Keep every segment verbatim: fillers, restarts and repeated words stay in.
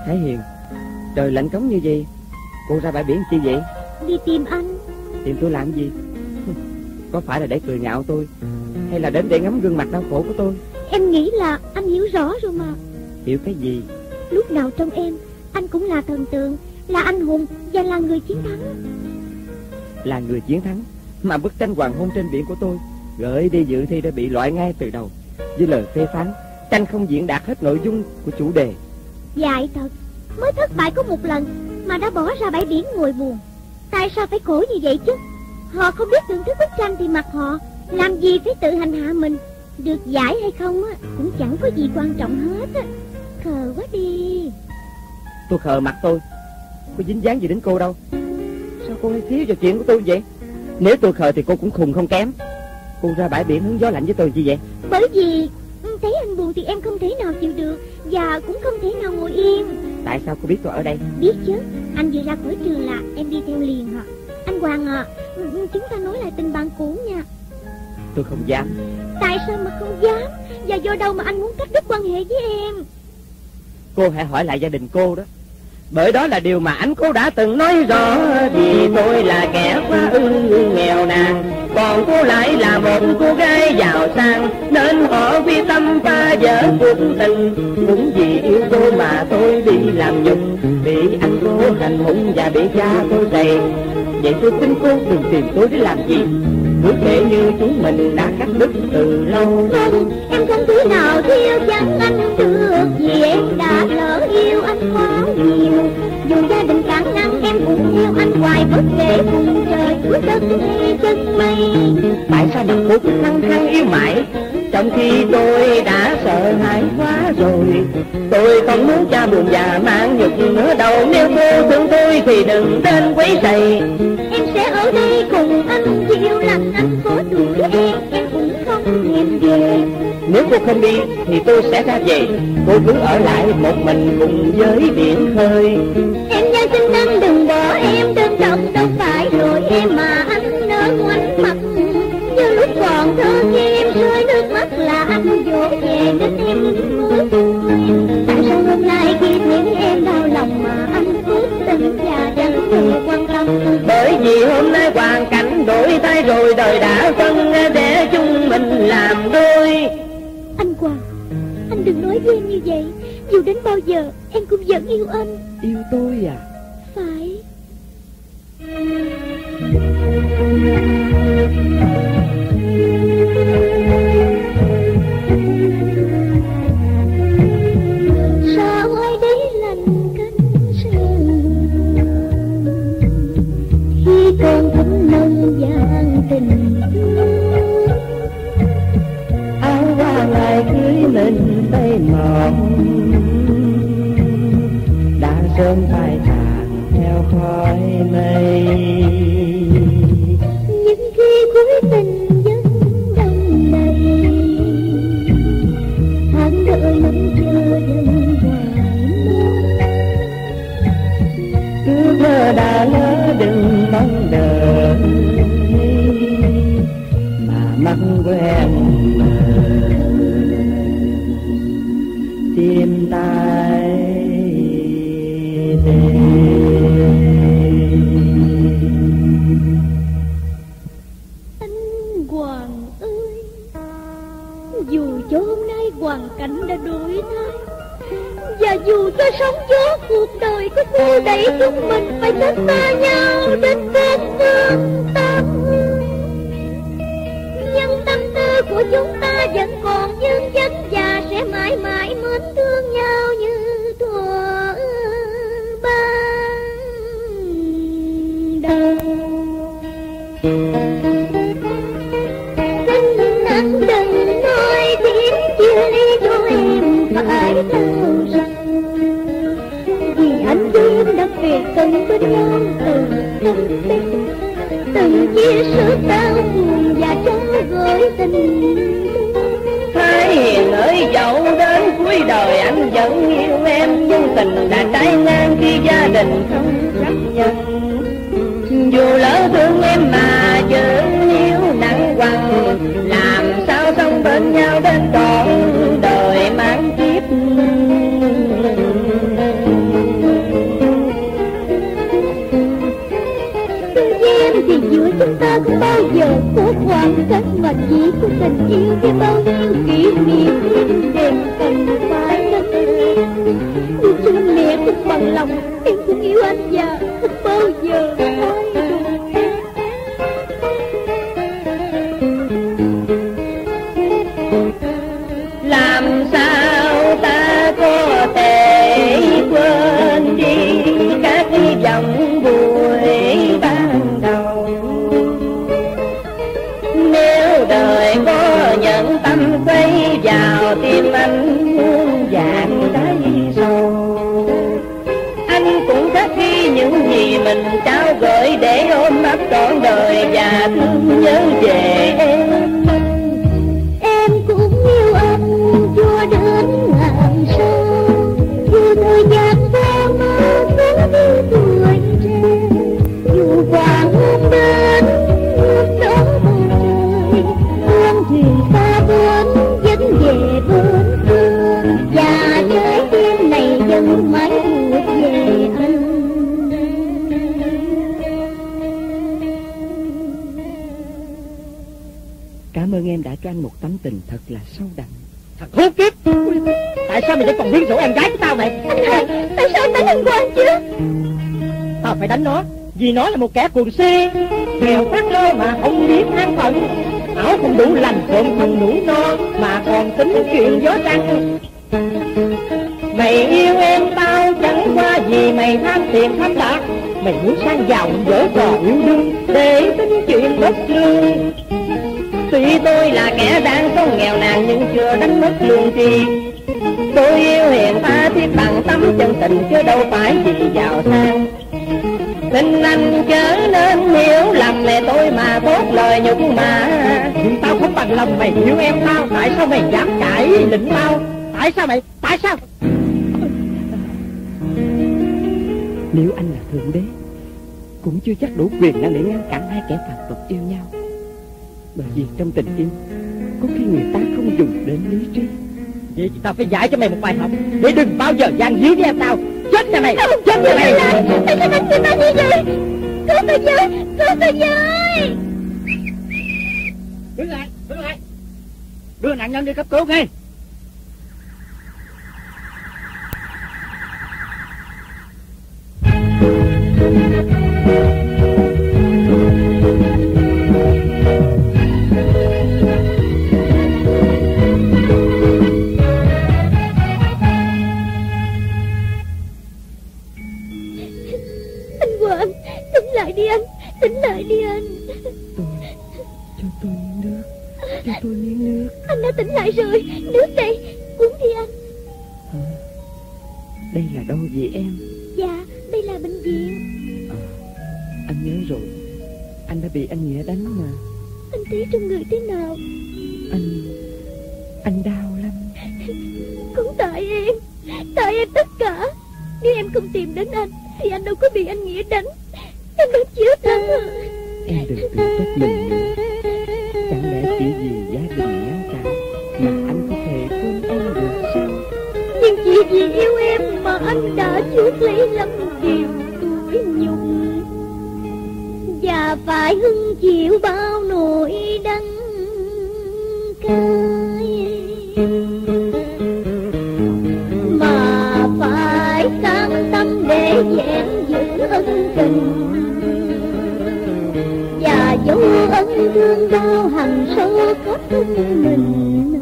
Thái Hiền, trời lạnh cống như vậy, cô ra bãi biển chi vậy? Đi tìm anh. Tìm tôi làm gì? Có phải là để cười nhạo tôi, hay là đến để ngắm gương mặt đau khổ của tôi? Em nghĩ là anh hiểu rõ rồi mà. Hiểu cái gì? Lúc nào trong em, anh cũng là thần tượng, là anh hùng và là người chiến thắng. Là người chiến thắng mà bức tranh hoàng hôn trên biển của tôi gửi đi dự thi đã bị loại ngay từ đầu. Với lời phê phán, tranh không diễn đạt hết nội dung của chủ đề. Dại thật, mới thất bại có một lần mà đã bỏ ra bãi biển ngồi buồn. Tại sao phải khổ như vậy chứ? Họ không biết thưởng thức bức tranh thì mặc họ, làm gì phải tự hành hạ mình. Được giải hay không á cũng chẳng có gì quan trọng hết á. Khờ quá đi. Tôi khờ mặt tôi, có dính dáng gì đến cô đâu. Sao cô hay thiếu vào chuyện của tôi vậy? Nếu tôi khờ thì cô cũng khùng không kém. Cô ra bãi biển hứng gió lạnh với tôi gì vậy? Bởi vì thấy anh buồn thì em không thể nào chịu được, và cũng không thể nào ngồi yên. Tại sao cô biết tôi ở đây? Biết chứ, anh vừa ra khỏi trường là em đi theo liền hả? Anh Hoàng à, chúng ta nói lại tình bạn cũ nha. Tôi không dám. Tại sao mà không dám? Và do đâu mà anh muốn cắt đứt quan hệ với em? Cô hãy hỏi lại gia đình cô đó. Bởi đó là điều mà anh cô đã từng nói rõ. Vì tôi là kẻ quá ư nghèo nàn, còn cô lại là một cô gái giàu sang, nên họ quy tâm phá vỡ cuộc tình. Cũng vì yêu cô mà tôi đi làm nhục, bị anh cô hành hung và bị cha tôi rầy. Vậy tôi xin cô đừng tìm tôi để làm gì. Cứ thể như chúng mình đã cắt đứt từ lâu. Không, em không thể nào thiếu vắng anh được, vì em đã lỡ yêu anh quá nhiều. Dù gia đình cản ngăn em cũng theo anh hoài, bất kể vùng trời cuối đất hay chân mây. Tại sao mà cô cứ khăng khăng yêu mãi, trong khi tôi đã sợ hãi quá rồi. Tôi không muốn cha buồn già mang nhục nữa đâu. Nếu cô thương tôi thì đừng đến quấy rầy. Em sẽ ở đây cùng anh, chịu lạnh anh có đuổi em, em cũng không thèm về. Nếu cô không đi thì tôi sẽ ra về. Cô cứ ở lại một mình cùng với biển khơi. Em nha xin anh đừng bỏ em đơn độc, đâu phải rồi em mà anh nỡ ngoảnh mặt. Như lúc còn thơ khi em rơi nước mắt là anh vỗ về đến em mối vui. Tại sao hôm nay khi thấy em đau lòng mà anh cố tình và chẳng thèm quan tâm? Bởi vì hôm nay hoàn cảnh đổi thay rồi, đời đã phân để chúng mình làm đôi. Anh Hoàng, anh đừng nói với em như vậy. Dù đến bao giờ em cũng vẫn yêu anh. Yêu tôi à? Phải. Xa ngoài đấy lạnh cánh sương, khi còn thấm nồng vàng tình thương. Áo qua ngày cưới mình tay mỏng, đã sớm phai tàn theo khói mây. Nhưng khi cuối tình vẫn đông đầy, tháng đợi nắng chờ đợi hoài mơ. Cứ mơ đã lỡ đừng mong đợi, mà mắt quen tim tay Anh Hoàng ơi, dù cho hôm nay hoàn cảnh đã đổi thay, và dù cho sóng gió cuộc đời có xô đẩy chúng mình phải cách xa nhau đến kết tương tâm, nhưng tâm tư của chúng ta vẫn còn vững chắc và sẽ mãi mãi mến thương nhau như thuở ban đầu. Xin anh đừng nói tiếng chia ly cho em phải đau rằng, vì anh với em đã về từng bên nhau từng thân tình, từng chia sẻ đau buồn và trao gửi tình. Thái Hiền ơi, dẫu đến cuối đời anh vẫn yêu em, nhưng tình đã trái ngang khi gia đình không chấp nhận. Dù lỡ thương em mà vẫn yêu nặng quằn, làm sao sống bên nhau đến trọn đời mang kiếp. yêu với bao nhiêu kỷ niệm đêm cành vai đất. Dù cho mẹ không bằng lòng, em cũng yêu anh và không bao giờ thay đổi. Làm sao ta có thể quên đi các dòng buổi ban đầu. Nếu đời có nhận tâm quay vào tim anh muôn vàng đáy sâu, anh cũng khắc ghi những gì mình trao gửi để ôm ấp trọn đời và thương nhớ về em. Em cũng yêu anh cho đến ngàn sao, dù thời gian qua mơ vẫn như tuổi trẻ, dù hoàng hôn đến hương đó bầu trời, hương thuyền xa bến vẫn về bên phương, và trái tim này vẫn mãi thuộc về anh. Cảm ơn em đã cho anh một tấm tình thật là sâu đậm. Thật khốn kiếp! Tại sao mày vẫn còn biến rủ em gái của tao này? Anh hai, tại sao anh đánh anh Quang chứ? Tao phải đánh nó, vì nó là một kẻ cuồng si, nghèo phát lơ mà không biết an phận. Ảo không đủ lành trộm phần đủ no, mà còn tính chuyện gió trăng. Mày yêu em tao chẳng qua vì mày tham tiền tham bạc. Mày muốn sang giàu dở trò yêu đương để tính chuyện bất lương. Tuy tôi là kẻ đang sống nghèo nàn nhưng chưa đánh mất lương tri. Tôi yêu hiền tha thiết bằng tấm chân tình chứ đâu phải vì giàu sang. Tình anh chớ nên hiểu lầm mẹ tôi mà tốt lời nhục mà. Nhưng tao không bằng lòng mày yêu em tao. Tại sao mày dám cãi lĩnh tao? Tại sao mày? Tại sao? Nếu anh là thượng đế cũng chưa chắc đủ quyền năng để ngăn cản hai kẻ phàm tục yêu nhau. Bởi vì trong tình yêu có khi người ta không dùng đến lý trí. Vậy thì tao phải dạy cho mày một bài học để đừng bao giờ gian díu với em tao. Chết nha mày! Chết nha mày! Tại sao đánh người ta như vậy? Cứu tôi với! Cứu tôi với! Đứng lại! Đứng lại! Đưa nạn nhân đi cấp cứu ngay! lại đi anh, tỉnh lại đi anh. Tôi, cho tôi miếng nước, cho tôi miếng nước. Anh đã tỉnh lại rồi, nước đây, uống đi anh. À, đây là đâu vậy em? Dạ, đây là bệnh viện. À, anh nhớ rồi, anh đã bị anh Nghĩa đánh mà. Anh thấy trong người thế nào? Anh, anh đau lắm. Cũng tại em, tại em tất cả. Nếu em không tìm đến anh thì anh đâu có bị anh Nghĩa đánh. Em đã chết lắm rồi. Em đừng tự trách mình nữa. Chẳng lẽ chỉ vì gia đình ngăn cản mà anh có thể quên em được sao? Nhưng chỉ vì yêu em mà anh đã chuốc lấy lắm điều tủi nhục, và phải hứng chịu bao nỗi đắng cay, mà phải cam tâm để vẹn giữ ân tình, và dấu ân thương bao hằn sâu khắp thân mình,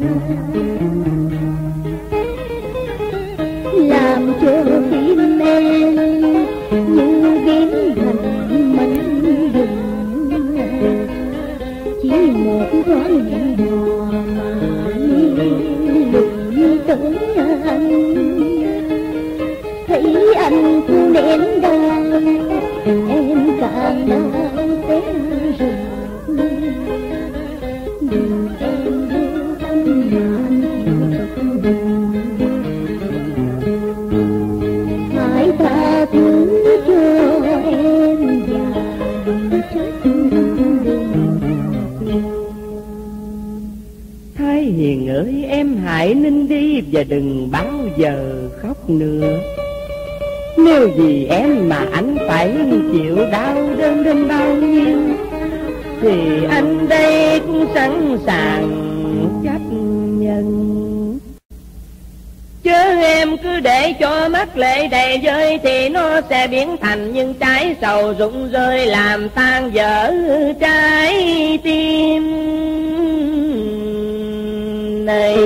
làm cho tim em như biến thành mảnh rừng, chỉ một thoáng hẹn hò mà đừng tới anh. Thấy anh cứ nén đau em càng đau té rồi, đừng em đưa anh mà anh hãy tha thứ cho em và trách đừng. Thái Hiền ơi, em hãy nín đi và đừng bao giờ khóc nữa. Nếu vì em mà anh phải chịu đau đớn đến bao nhiêu thì anh đây cũng sẵn sàng chấp nhận. Chứ em cứ để cho mắt lệ đầy rơi thì nó sẽ biến thành những trái sầu rụng rơi làm tan vỡ trái tim này.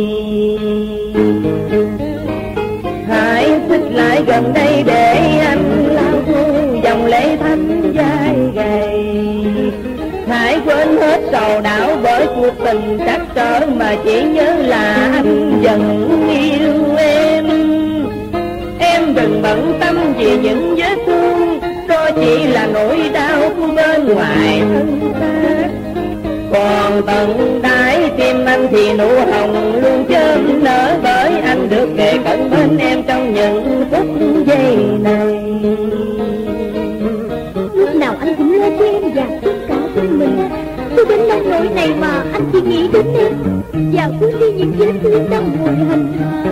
Hãy xích lại gần đây để anh lau khô dòng lệ thánh vai gầy. Hãy quên hết sầu não bởi cuộc tình trắc trở mà chỉ nhớ là anh vẫn yêu em. Em đừng bận tâm vì những vết thương, đó chỉ là nỗi đau của bên ngoài thân xác. Còn tận đáy tim anh thì nụ hồng luôn chớm nở, bởi anh được kề cận bên em trong những phút giây này. Lúc nào anh cũng lo cho em và tất cả của mình. Cứ đến nông nỗi này mà anh chỉ nghĩ đến em và quên đi những vết thương đang hồi hành hạ.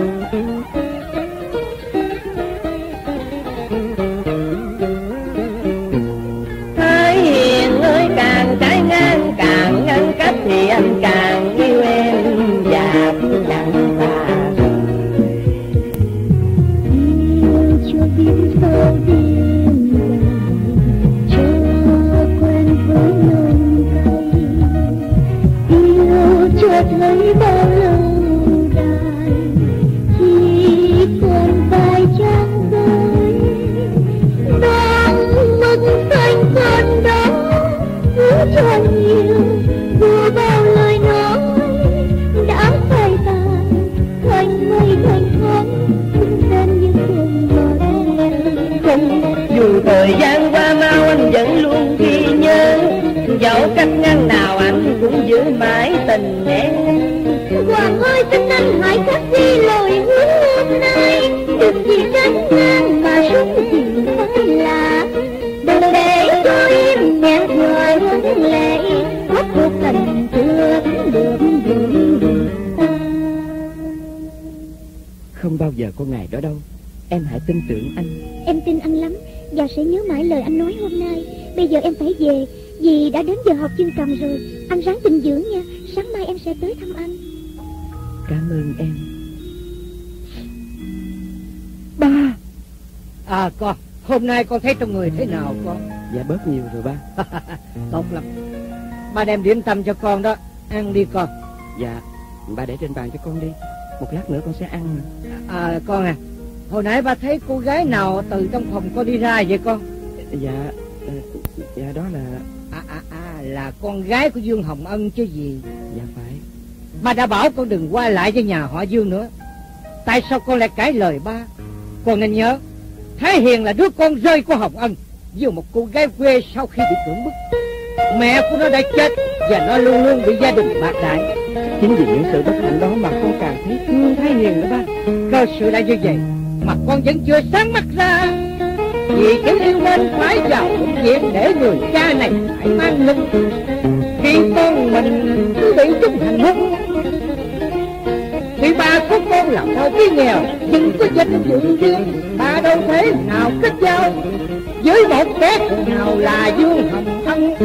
Thái Hiền ơi, càng trái ngang càng ngăn cách thì anh càng yêu em và chẳng xa rời. Yêu chưa biết sao đêm dài, chưa quen với nồng cay. Yêu chưa thấy bao lâu dài, chỉ còn vài trang giấy. Đang mừng xanh con đó hứa cho nhiều, dù bao lời nói đã phai tàn thành mây thành khói, xinh xinh như cơn gió đêm. Không, dù thời gian qua mau anh vẫn luôn ghi nhớ, dẫu cách ngăn nào anh cũng giữ mãi tình em. Hoàng ơi, xin anh hãy khắc ghi lời hứa hôm nay, đừng vì tránh ngang mà sống tình phải lạ. Đừng để cho em nhạt nhòa hương lệ, mất cuộc tình chưa được vững ta. Không bao giờ có ngày đó đâu, em hãy tin tưởng anh. Em tin anh lắm và sẽ nhớ mãi lời anh nói hôm nay. Bây giờ em phải về vì đã đến giờ học chương cầm rồi. Anh ráng tịnh dưỡng nha, sáng mai em sẽ tới thăm anh. Cảm ơn em. Ba. À con, hôm nay con thấy trong người thế nào con? Dạ bớt nhiều rồi ba. Tốt lắm. Ba đem điểm tâm cho con đó, ăn đi con. Dạ, ba để trên bàn cho con đi, một lát nữa con sẽ ăn. À con à, hồi nãy ba thấy cô gái nào từ trong phòng con đi ra vậy con? Dạ, dạ đó là... À à à, là con gái của Dương Hồng Ân chứ gì? Dạ phải. Ba đã bảo con đừng qua lại với nhà họ Dương nữa. Tại sao con lại cãi lời ba? Con nên nhớ, Thái Hiền là đứa con rơi của Hồng Ân, với một cô gái quê sau khi bị cưỡng bức. Mẹ của nó đã chết và nó luôn luôn bị gia đình bạc đại. Chính vì những sự bất hạnh đó mà con càng thấy thương Thái Hiền đó ba. Cơ sự đã như vậy mà con vẫn chưa sáng mắt ra. Vì chữ yêu nên phải vào công việc để người cha này phải mang lưng. Khi con mình cứ bị chúng hành hung, thì ba của con là một cái nghèo nhưng có danh dự riêng, ba đâu thể nào kết giao với một kẻ nào là Dương Hồng Ân.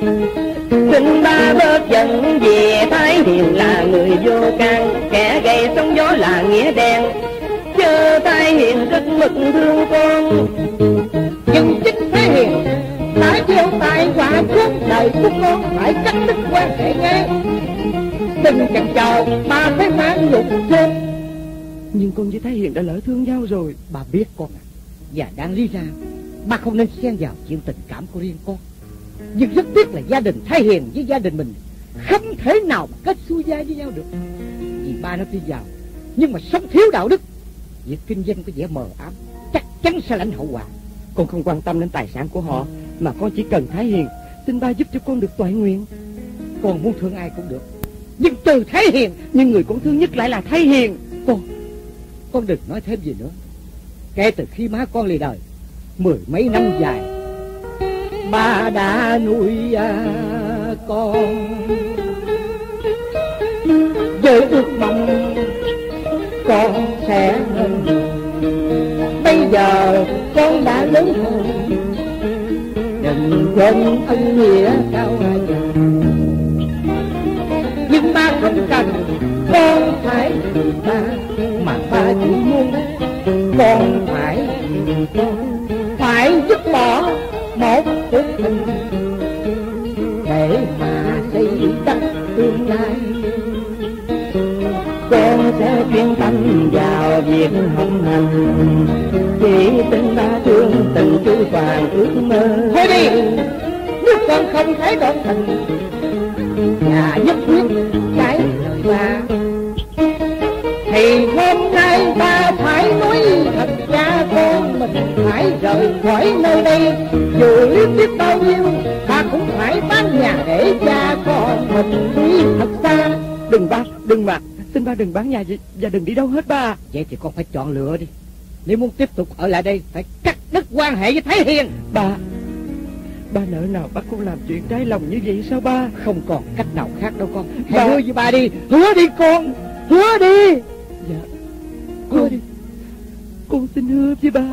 Xin ba bớt giận vì Thái Hiền là người vô can, kẻ gây sóng gió là nghĩa đen. Chớ Thái Hiền rất mực thương con, nhưng chính Thái Hiền đã gieo tai họa suốt đời của con phải cắt đứt quan hệ ngay. Đừng chần chờ, ba phải mang nhục thêm. Nhưng con với Thái Hiền đã lỡ thương nhau rồi. Ba biết con à, và đáng lý ra ba không nên xen vào chuyện tình cảm của riêng con. Nhưng rất tiếc là gia đình Thái Hiền với gia đình mình không thể nào mà kết xuôi dai với nhau được. Vì ba nó tuy giàu nhưng mà sống thiếu đạo đức, việc kinh doanh có vẻ mờ ám, chắc chắn sẽ lãnh hậu quả. Con không quan tâm đến tài sản của họ, mà con chỉ cần Thái Hiền. Xin ba giúp cho con được toại nguyện. Con muốn thương ai cũng được, nhưng trừ Thái Hiền. Nhưng người con thương nhất lại là Thái Hiền. Con Con đừng nói thêm gì nữa. Kể từ khi má con lìa đời mười mấy năm dài, ba đã nuôi à, con với ước mong con sẽ hơn. Bây giờ con đã lớn rồi, đừng quên ân nghĩa cao hai. Nhưng ba không cần phải vì ba, mà ba chỉ muốn con phải phải dứt bỏ một cuộc tình để mà xây đất tương lai. Con sẽ chuyên tâm vào việc học hành, chỉ tin ba thương tình chu toàn ước mơ. Thôi đi, nếu con không thấy đoạn tình và nhất quyết trái lời ba, thì hôm nay ta phải nói thật cha con mình phải rời khỏi nơi đây. Dù liếc biết bao nhiêu, ta cũng phải bán nhà để cha con mình đi thật xa. Đừng ba, đừng mà, xin ba đừng bán nhà và đừng đi đâu hết ba. Vậy thì con phải chọn lựa đi. Nếu muốn tiếp tục ở lại đây, phải cắt đứt quan hệ với Thái Hiền. Ba, ba nỡ nào bắt con làm chuyện trái lòng như vậy sao ba? Không còn cách nào khác đâu con. Hãy Ba... hứa với ba đi, hứa đi con, hứa đi. Dạ, con, con, con xin hứa với ba.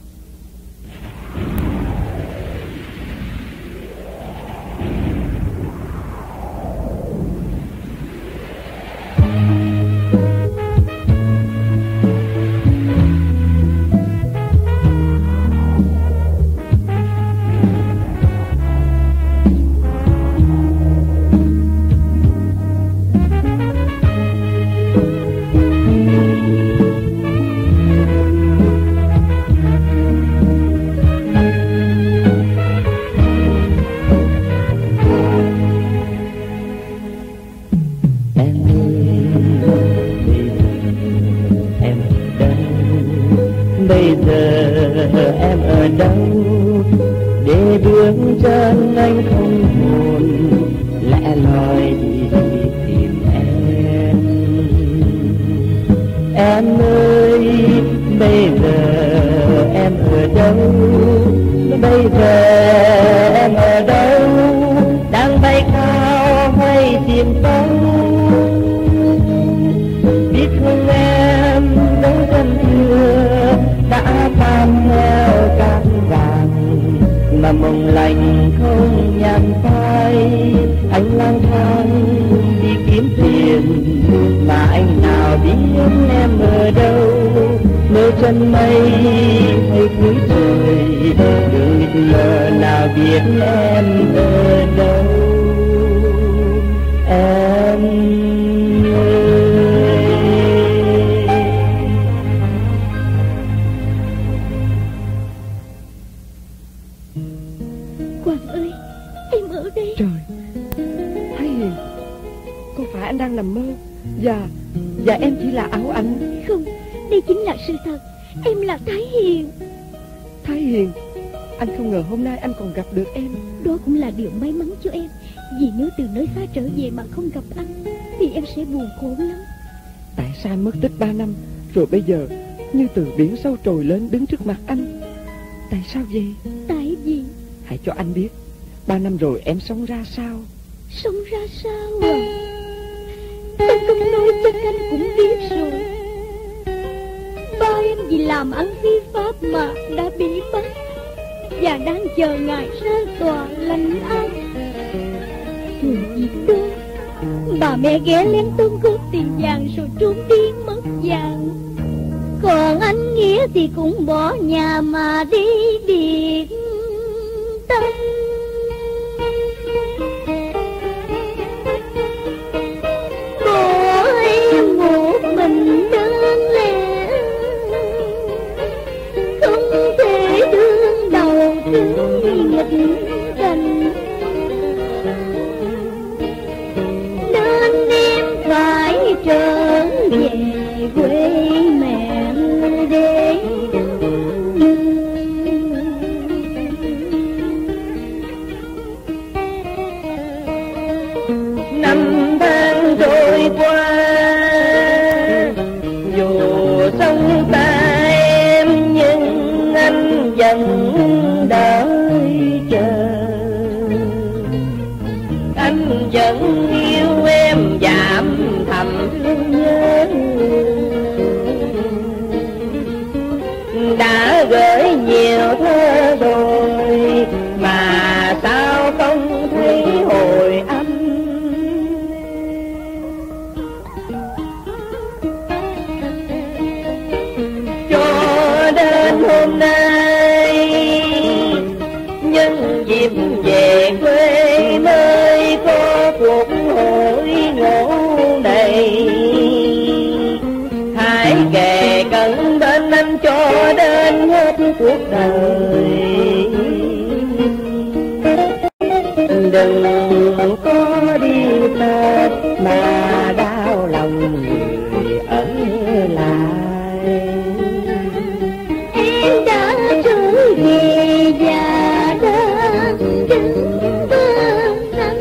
Rồi bây giờ như từ biển sâu trồi lên đứng trước mặt anh. Tại sao vậy? Tại vì hãy cho anh biết ba năm rồi em sống ra sao. Sống ra sao à? Tôi không nói chắc anh cũng biết rồi. Ba em vì làm ăn phi pháp mà đã bị bắt và đang chờ ngày ra tòa lãnh án. Người việc đó, bà mẹ ghé lén tôm cướp tiền vàng rồi trốn đi mất vàng. Còn anh Nghĩa thì cũng bỏ nhà mà đi biệt tâm. Bỏ em một mình đơn lẻ, không thể đương đầu trước nghịch cảnh, nên em phải trở về quê mẹ để hôm nay, nhân dịp về quê mới có cuộc hội ngộ này. Hãy kề cận bên anh cho đến hết cuộc đời, đừng có đi Tết mà đau lòng người ở lại. Em đã trở về và đã đứng bên anh,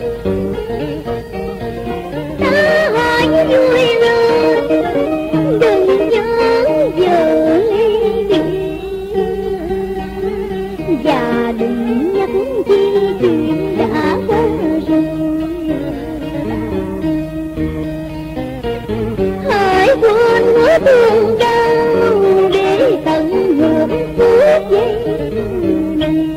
đã hỏi vui rồi đừng nhớ giờ ly biệt, và đừng nhắc chi chuyện đã qua rồi. Hãy quên mối thương đau để tận hưởng phút giây này.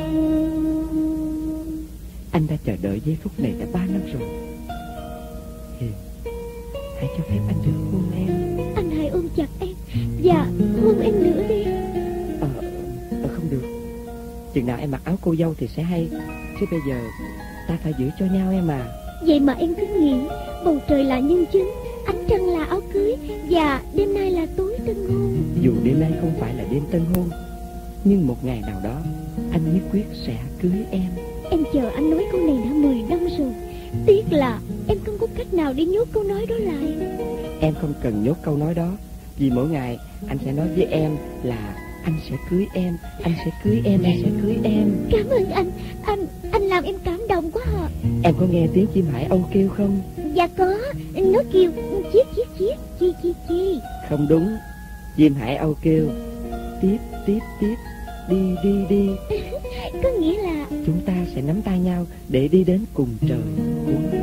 Anh đã chờ đợi giây phút này đã ba năm rồi. Hiền, hãy cho phép anh được hôn em. Anh hãy ôm chặt em và hôn em nữa đi. Ờ, ờ không được. Chừng nào em mặc áo cô dâu thì sẽ hay. Chứ bây giờ ta phải giữ cho nhau em à. Vậy mà em cứ nghĩ bầu trời là nhân chứng, ánh trăng là áo cưới, và đêm nay là tối tân hôn. Dù đêm nay không phải là đêm tân hôn, nhưng một ngày nào đó anh nhất quyết sẽ cưới em. Em chờ anh nói câu này đã mười năm rồi. Tiếc là em không có cách nào để nhốt câu nói đó lại. Em không cần nhốt câu nói đó, vì mỗi ngày anh sẽ nói với em là anh sẽ cưới em, anh sẽ cưới em, anh sẽ cưới em. Cảm ơn anh, anh, anh làm em cảm động quá à. Em có nghe tiếng chim hải âu kêu không? Dạ có, nó kêu chiếc chiếc chiếc, chi chi chi. Không đúng, chim hải âu kêu tiếp tiếp tiếp, đi đi đi. Có nghĩa là chúng ta sẽ nắm tay nhau để đi đến cùng trời cuối đất.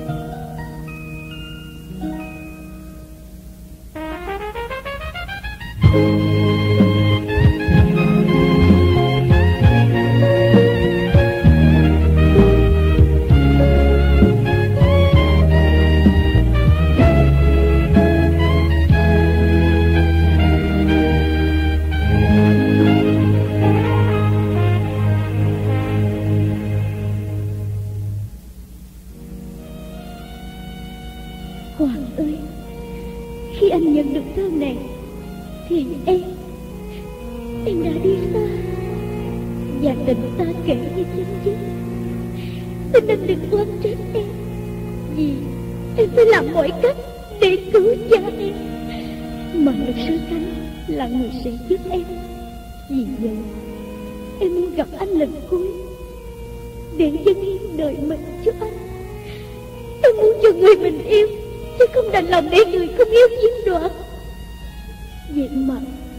Hoàng ơi, khi anh nhận được thơ này thì em Em đã đi xa, và tình ta kể như chấm dứt. Xin anh đừng oán trách em, vì em phải làm mọi cách để cứu cha em, mà luật sư Khánh là người sẽ giúp em. Vì vậy em muốn gặp anh lần cuối để dâng hiến đời mình cho anh. Em muốn cho người mình yêu, chứ không đành lòng để người không yêu chiếm đoạt. Vậy mà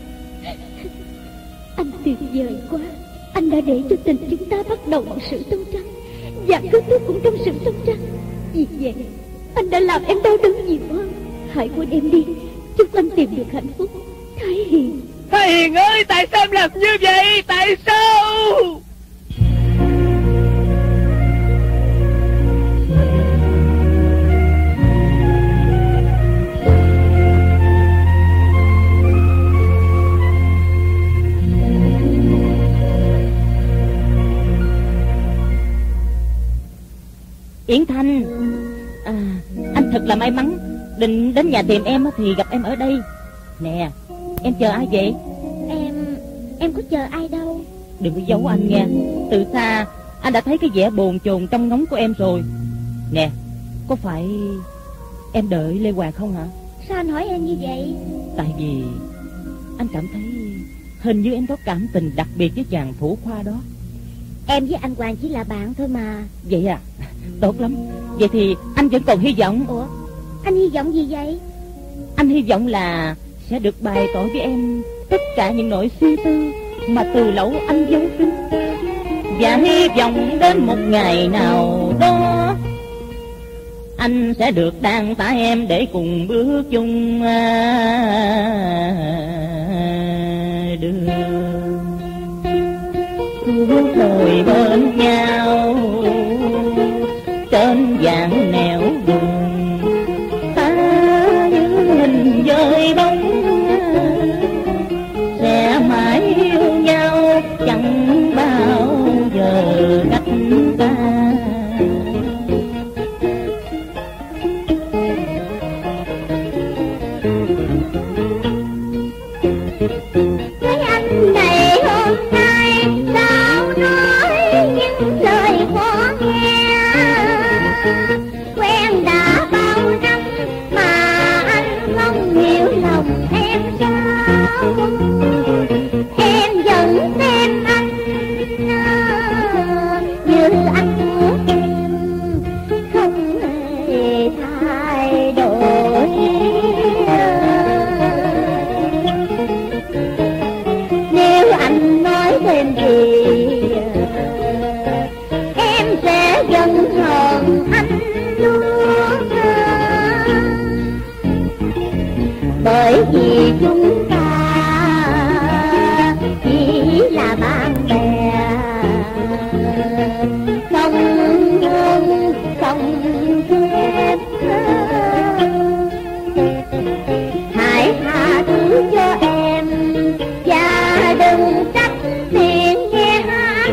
anh tuyệt vời quá. Anh đã để cho tình chúng ta bắt đầu bằng sự tông trắng, và kết thúc cũng trong sự tông trắng. Vì vậy anh đã làm em đau đớn nhiều hơn. Hãy quên em đi, chúc anh tìm được hạnh phúc. Thái Hiền. Thái Hiền ơi, tại sao em làm như vậy? Tại sao? Yến Thanh, à, anh thật là may mắn. Định đến nhà tìm em thì gặp em ở đây. Nè, em chờ ai vậy? Em, em có chờ ai đâu. Đừng có giấu anh nghe. Từ xa anh đã thấy cái vẻ bồn chồn trong ngóng của em rồi. Nè, có phải em đợi Lê Hoàng không hả? Sao anh hỏi em như vậy? Tại vì anh cảm thấy hình như em có cảm tình đặc biệt với chàng thủ khoa đó. Em với anh Hoàng chỉ là bạn thôi mà. Vậy à? Tốt lắm. Vậy thì anh vẫn còn hy vọng. Ủa, anh hy vọng gì vậy? Anh hy vọng là sẽ được bày tỏ với em tất cả những nỗi suy tư mà từ lâu anh giấu kín. Và hy vọng đến một ngày nào đó anh sẽ được đàn tả em để cùng bước chung đường bước đôi bên nhau trên dạng nẻo đường. Ta như hình dơi bóng sẽ mãi yêu bởi vì chúng ta chỉ là bạn bè, không hơn không kém. Hãy tha thứ cho em và đừng trách phiền nghe hát.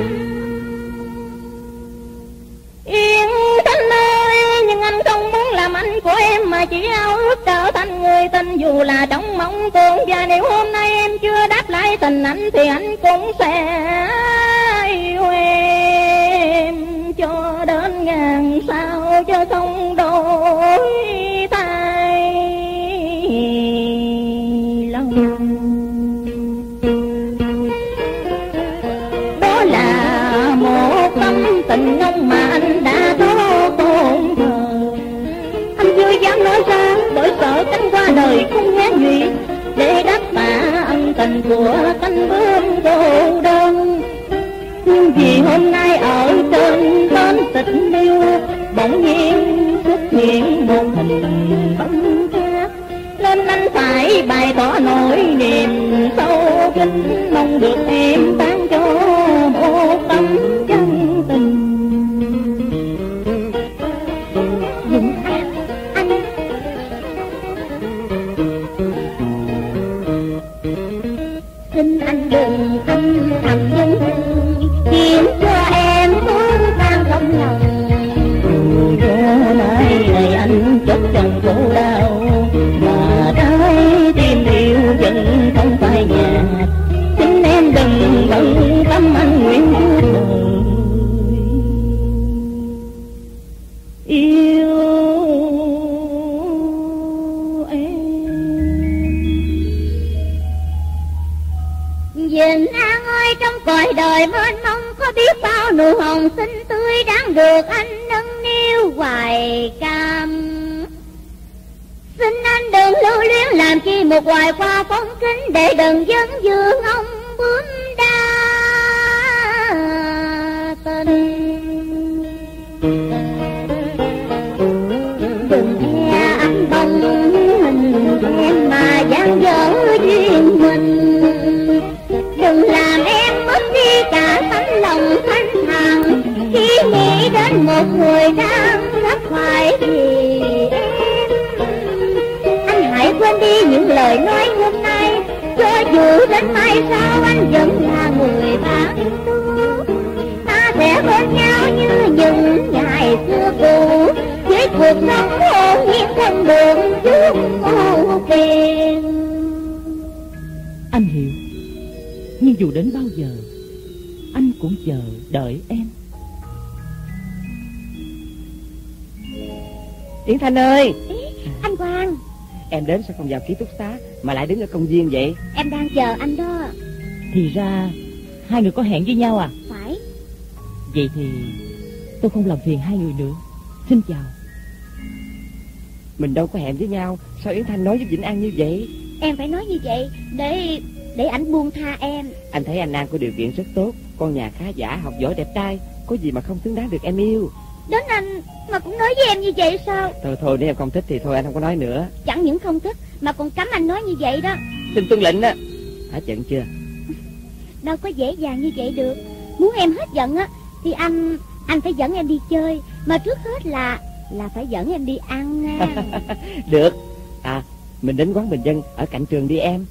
Yên Thanh ơi, nhưng anh không muốn làm anh của em, mà chỉ ao ước trở thành người tình, dù là trong mong tưởng. Và nếu hôm nay em chưa đáp lại tình anh thì anh cũng sẽ yêu em cho đến ngàn sao, cho không đổi thay lòng. Đó là một tâm tình ngông mà anh đã có tổn thờ. Anh chưa dám nói ra bởi sợ cánh qua đời không nghe nhụy, để đáp trả ân tình của cánh bướm cô đơn. Nhưng vì hôm nay ở trên bến tịch liêu, bỗng nhiên xuất hiện một hình bóng khác, nên anh phải bày tỏ nỗi niềm sâu kín, mong được em ban cho một tấm chân tình. Dũng cảm anh, xin anh đừng âm thầm dân thương, khiến cho em muốn tan trong lòng. Dù cho nay này anh chốt trong khổ đau, mà trái tim yêu vẫn không phải nhà. Xin em đừng bận tâm, anh nguyện suốt đời yêu em. Dền An ơi, trong cõi đời mênh mông có biết bao nụ hồng xinh tươi đáng được anh nâng niu hoài cam. Xin anh đừng lưu luyến làm chi một hoài qua phong kính, để đừng dẫn dương ông bướm đa tình. Đừng nghe anh bông hình em mà dang dở duyên mình, đừng làm em mất đi cả tấm lòng thanh thản khi nghĩ đến một người đang gấp phải vì em. Anh hãy quên đi những lời nói hôm nay, cho dù đến mai sau anh vẫn là người bạn tốt. Ta sẽ bên nhau như những ngày xưa cũ, với cuộc sống hồn nhiên không buồn chút ưu phiền. Anh hiểu, nhưng dù đến bao giờ anh cũng chờ đợi em. Yến Thanh ơi. Ý, anh Quang, em đến sao không vào ký túc xá mà lại đứng ở công viên vậy? em đang chờ anh đó. Thì ra hai người có hẹn với nhau à? Phải. Vậy thì tôi không làm phiền hai người nữa. Xin chào. Mình đâu có hẹn với nhau, sao Yến Thanh nói với Vĩnh An như vậy? Em phải nói như vậy để để anh buông tha em. Anh thấy anh An có điều kiện rất tốt, con nhà khá giả, học giỏi, đẹp trai, có gì mà không xứng đáng được em yêu. Đến anh mà cũng nói với em như vậy sao? Thôi thôi, nếu em không thích thì thôi, anh không có nói nữa. Chẳng những không thích mà còn cấm anh nói như vậy đó. Xin tuân lệnh á. Hả, giận chưa? Đâu có dễ dàng như vậy được. Muốn em hết giận á thì anh anh phải dẫn em đi chơi, mà trước hết là là phải dẫn em đi ăn nha. Được. À, mình đến quán bình dân ở cạnh trường đi em.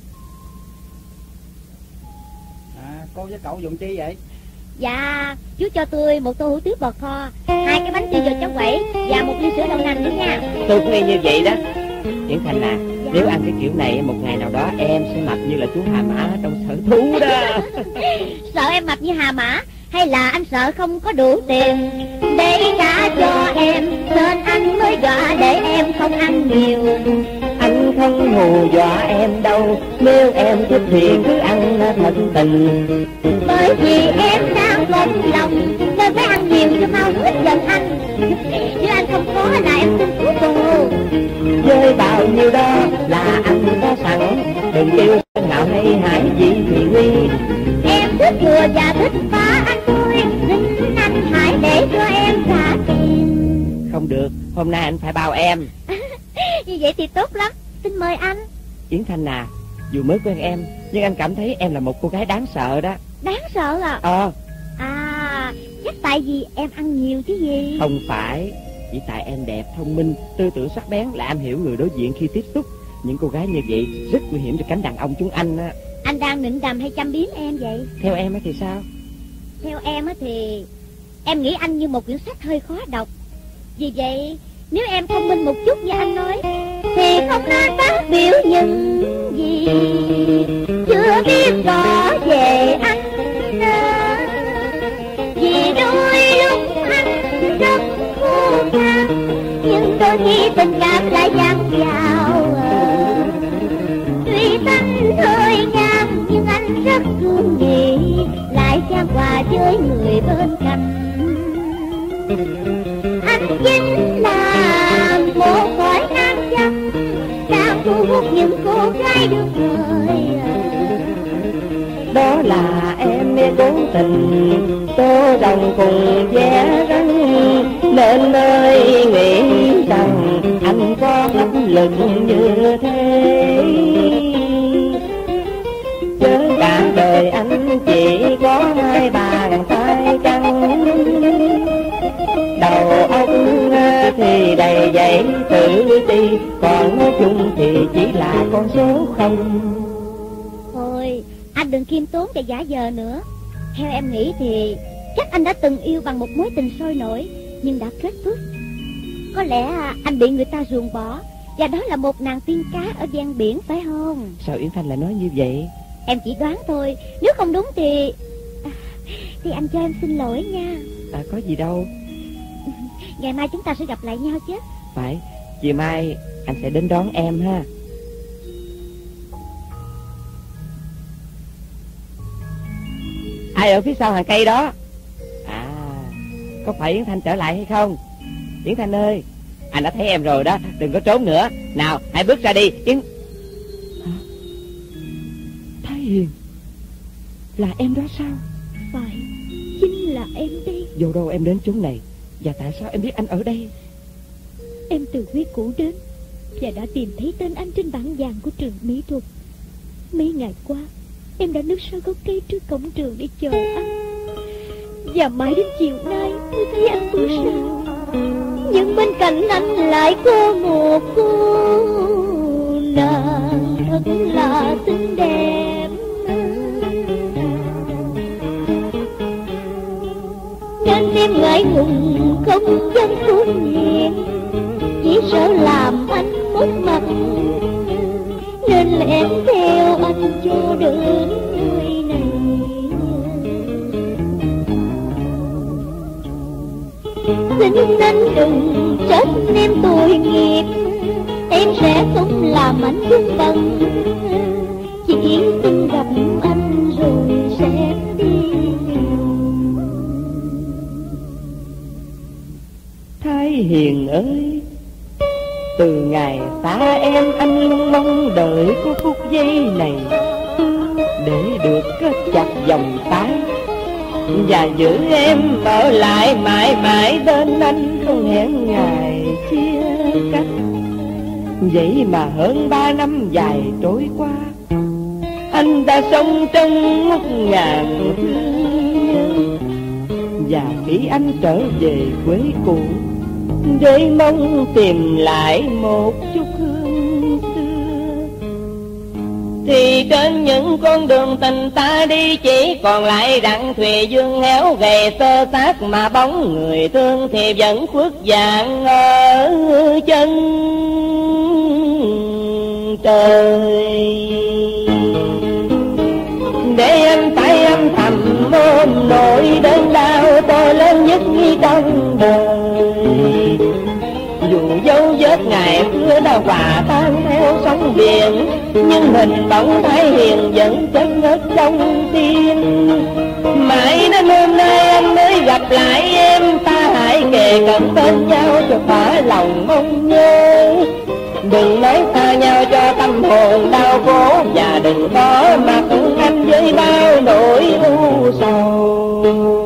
À, cô với cậu dùng chi vậy? Dạ, chú cho tôi một tô hủ tiếu bò kho, hai cái bánh tiêu giò cháo quẩy và một ly sữa đậu nành nữa nha. Tôi cũng nghe như vậy đó. Yến Thanh à, dạ. Nếu ăn cái kiểu này một ngày nào đó em sẽ mập như là chú Hà Mã trong sở thú đó. Sợ em mập như Hà Mã, hay là anh sợ không có đủ tiền để trả cho em, nên anh mới dọa để em không ăn nhiều. Anh không hù dọa em đâu, nếu em thích thì cứ ăn thật tình. Bởi vì em đang một lòng nên phải ăn nhiều cho mau hết giận anh. Chứ anh không có là em xin cứu cô. Với bao nhiêu đó là anh có sẵn, đừng kêu ngạo hay hại gì thì nguy. Em thích đùa và thích phá anh thôi, xin anh hãy để cho em trả tiền. Không được, hôm nay anh phải bao em. Như vậy thì tốt lắm, xin mời anh. Yến Thanh à, dù mới quen em nhưng anh cảm thấy em là một cô gái đáng sợ đó. Đáng sợ à? Ờ. À, chắc tại vì em ăn nhiều chứ gì. Không phải, chỉ tại em đẹp, thông minh, tư tưởng sắc bén, là am hiểu người đối diện khi tiếp xúc. Những cô gái như vậy rất nguy hiểm cho cánh đàn ông chúng anh á. Anh đang nịnh đàm hay châm biếm em vậy? Theo em thì sao? Theo em thì em nghĩ anh như một quyển sách hơi khó đọc. Vì vậy nếu em thông minh một chút như anh nói thì không nên phát biểu những gì chưa biết rõ về anh. Vì đôi lúc anh rất khô khan, nhưng đôi khi tình cảm lại dang dào. Tuy thanh thời gian nhưng anh rất cương nghị, lại chan hòa với người bên cạnh. Anh chính là một cõi nam châm đang thu hút những cô gái được đời. Đó là em mê cố tình tô đồng cùng vẽ rắn, nên nơi nghĩ rằng anh có áp lực như thế. Chớ cả đời anh chỉ có hai bàn tay trắng, đầu óc thì đầy dẫy tự ti, còn nói chung thì chỉ là con số không. Thôi anh đừng khiêm tốn và giả vờ nữa. Theo em nghĩ thì chắc anh đã từng yêu bằng một mối tình sôi nổi nhưng đã kết thúc. Có lẽ anh bị người ta ruồng bỏ, và đó là một nàng tiên cá ở ven biển, phải không? Sao Yến Thanh lại nói như vậy? Em chỉ đoán thôi, nếu không đúng thì thì anh cho em xin lỗi nha. À, có gì đâu. Ngày mai chúng ta sẽ gặp lại nhau chứ? Phải, chiều mai anh sẽ đến đón em ha. Ai ở phía sau hàng cây đó? À, có phải Yến Thanh trở lại hay không? Yến Thanh ơi, anh đã thấy em rồi đó, đừng có trốn nữa. Nào, hãy bước ra đi, Yến... Hả? Thái Hiền, là em đó sao? Phải, chính là em đây. Vô đâu em đến chốn này, và tại sao em biết anh ở đây? Em từ Huy Cũ đến và đã tìm thấy tên anh trên bảng vàng của trường mỹ thuật. Mấy ngày qua em đã núp sau gốc cây trước cổng trường để chờ anh, và mãi đến chiều nay mới thấy anh bước ra. Nhưng bên cạnh anh lại có một cô nàng thật là xinh đẹp. Nên em ngại ngùng không dám xuất hiện, chỉ sợ làm anh mất mặt, nên lẻn theo anh cho đến nơi này. Xin anh đừng trách em tội nghiệp, em sẽ không làm anh buồn bận, chỉ xin gặp anh rồi sẽ đi. Thái Hiền ơi, từ ngày xa em anh luôn mong đợi có phút giây này, để được kết chặt vòng tay và giữ em ở lại mãi mãi bên anh, không hẹn ngày chia cách. Vậy mà hơn ba năm dài trôi qua, anh đã sống trong ngút ngàn thương. Và khi anh trở về quê cũ để mong tìm lại một chút hương xưa, thì trên những con đường tình ta đi chỉ còn lại đặng thùy dương héo gầy xơ xác, mà bóng người thương thì vẫn khuất dạng ở chân trời. Để anh phải âm thầm ôm nỗi đớn đau to lớn nhất trong đời. Dù dấu vết ngày xưa đã hòa tan theo sóng biển, nhưng hình bóng Thái Hiền vẫn chân ngất trong tim. Mãi đến hôm nay anh mới gặp lại em, ta hãy kề cận bên nhau cho thỏa lòng mong nhớ. Đừng nói xa nhau cho tâm hồn đau khổ, và đừng có mặt anh với bao nỗi u sầu.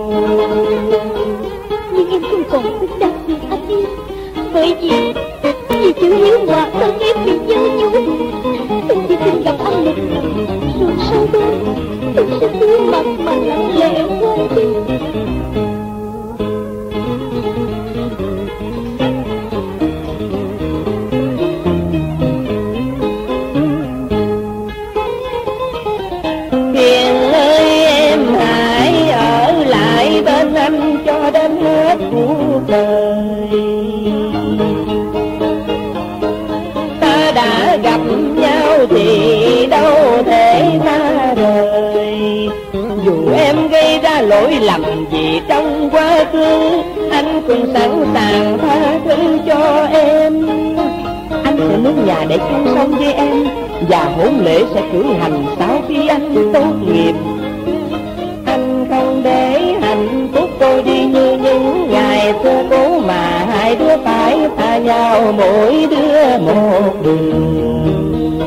Nhưng em không còn xứng đáng được anh yêu, bởi vì vì chữ hiếu hòa thân em bị dơ dối. Xin xin gặp anh một lần, rồi sau đó tôi sẽ đưa mặt mà lặng lẽ qua đi. Hiền ơi em hãy ở lại bên anh cho đến hết cuộc đời. Ta đã gặp nhau thì đâu thể tha rời. Dù em gây ra lỗi lầm gì trong quá khứ, anh cũng sẵn sàng tha thứ cho em. Anh sẽ mướn nhà để chung sống với em, và hôn lễ sẽ cử hành sau khi anh tốt nghiệp. Anh không để hạnh phúc tôi đi như những ngày xưa cũ, mà hai đứa phải tha nhau mỗi đứa một đường.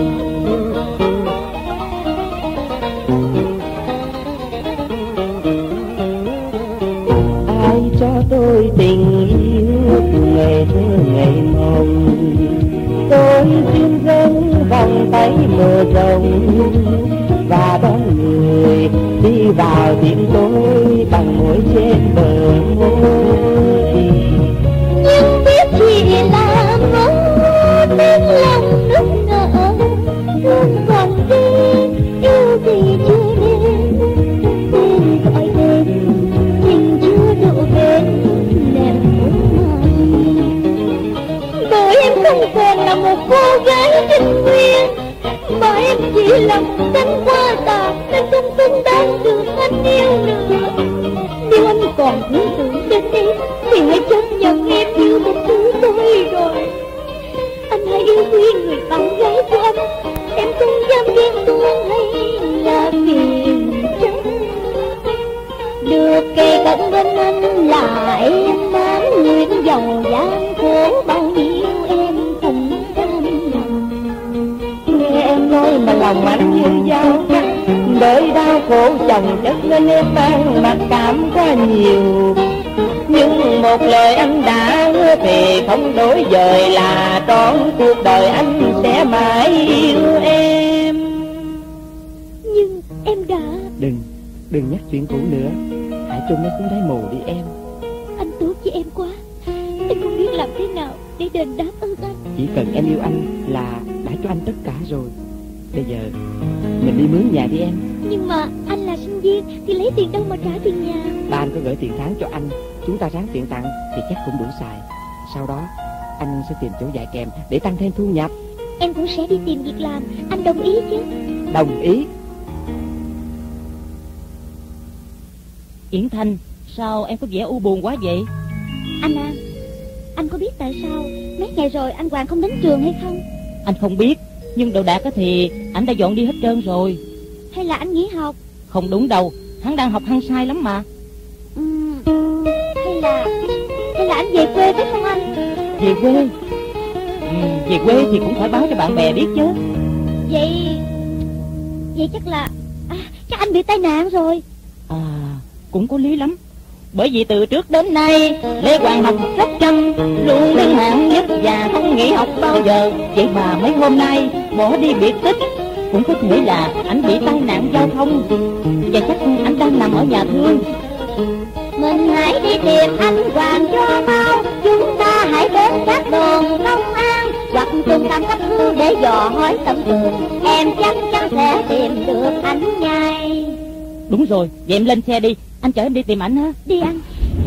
Ai cho tôi tình yêu ngày thơ ngày mộng, tôi xin dâng vòng tay mở rộng và đón người đi vào tim tôi bằng môi trên bờ môi. Nhưng biết gì là ngó tiếng lòng nức nở, thương còn đi yêu thì chưa đến, tên gọi tên tình chưa độ bên nẻo mai. Bởi em không còn là một cô gái trinh nguyên, mà em chỉ là một cánh hoa tàn nên không xứng đáng được anh yêu nữa. Nếu anh còn thương tưởng đến em thì hãy chấp nhận em yêu một thứ tôi rồi. Anh hãy yêu quý người bạn gái của anh, em không dám ghen tuông hay là phiền trách. Được kề cận bên anh là em mang nguyện giàu gian khổ bao nhiêu em cũng cam lòng. Nghe em nói mà lòng anh như dao cắt, bởi đau khổ chồng chất nên em mang mặc cảm quá nhiều. Nhưng một lời anh đã hứa thì không đổi dời, là trọn cuộc đời anh sẽ mãi yêu em. Nhưng em đã... Đừng, đừng nhắc chuyện cũ nữa, hãy trôn nó xuống đáy mồ đi em. Anh tốt với em quá, em không biết làm thế nào để đền đáp ơn anh. Chỉ cần em yêu anh là đã cho anh tất cả rồi. Bây giờ mình đi mướn nhà đi em. Nhưng mà anh là sinh viên thì lấy tiền đâu mà trả tiền nhà? Ba anh có gửi tiền tháng cho anh, chúng ta ráng tiền tặng thì chắc cũng đủ xài. Sau đó anh sẽ tìm chỗ dạy kèm để tăng thêm thu nhập. Em cũng sẽ đi tìm việc làm, anh đồng ý chứ? Đồng ý. Yển Thanh, sao em có vẻ u buồn quá vậy? Anh à, anh có biết tại sao mấy ngày rồi anh Hoàng không đến trường hay không? Anh không biết, nhưng đồ đạc thì anh đã dọn đi hết trơn rồi. Hay là anh nghỉ học? Không đúng đâu, hắn đang học hăng sai lắm mà. Uhm, hay là Hay là anh về quê phải không anh? Về quê? Ừ, về quê thì cũng phải báo cho bạn bè biết chứ. Vậy Vậy chắc là à, chắc anh bị tai nạn rồi. À, cũng có lý lắm. Bởi vì từ trước đến nay Lê Hoàng học rất chăm, luôn đứng hạng nhất và không nghỉ học bao giờ. Vậy mà mấy hôm nay bỏ đi biệt tích. Cũng có thể là anh bị tai nạn giao thông, và chắc anh đang nằm ở nhà thương. Mình hãy đi tìm anh Hoàng cho mau. Chúng ta hãy đến các đồn công an hoặc trung tâm cấp cứu để dò hỏi tâm sự. Em chắc chắn sẽ tìm được anh ngay. Đúng rồi, vậy em lên xe đi, anh chở em đi tìm ảnh ha. Đi anh.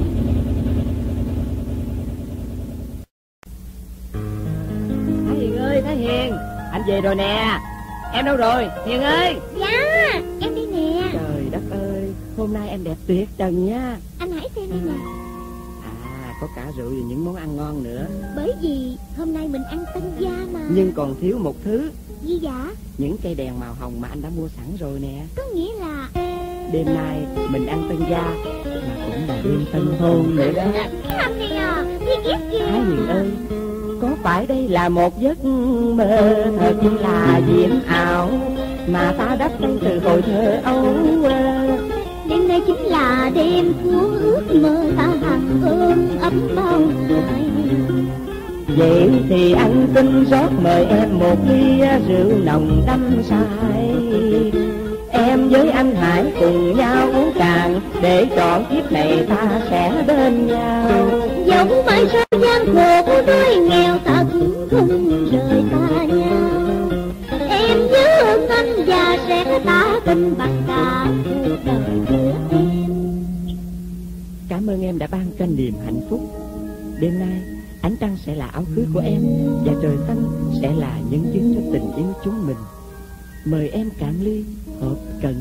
Thái Hiền ơi, Thái Hiền, anh về rồi nè. Em đâu rồi, Hiền ơi? Dạ, em đi nè. Trời đất ơi, hôm nay em đẹp tuyệt trần nha. Anh hãy xem đi nè. À, có cả rượu và những món ăn ngon nữa. Bởi vì hôm nay mình ăn tân gia mà. Nhưng còn thiếu một thứ. Gì dạ? Những cây đèn màu hồng mà anh đã mua sẵn rồi nè. Có nghĩa là đêm nay mình ăn tân gia, mà cũng là đêm tân hôn nữa đó. Thằng này à, biết ghét kìa. Thái Hiền ơi, có phải đây là một giấc mơ thật là diễm ảo mà ta đắp từ hồi thơ ấu? Đêm nay chính là đêm của ước mơ ta hằng ôm ấm bao ngày. Vậy thì anh xin rót mời em một ly rượu nồng đắm say. Em với anh hãy cùng nhau uống cạn, để trọn kiếp này ta sẽ bên nhau. Giống mãi sao gian khổ đói nghèo ta cũng không rời ta nhau. Em nhớ ơn anh và sẽ ta tình bằng cả cuộc đời của em. Cảm ơn em đã ban cho anh niềm hạnh phúc. Đêm nay ánh trăng sẽ là áo cưới của em, và trời xanh sẽ là nhân chứng cho tình yêu chúng mình. Mời em cạn ly hợp cận.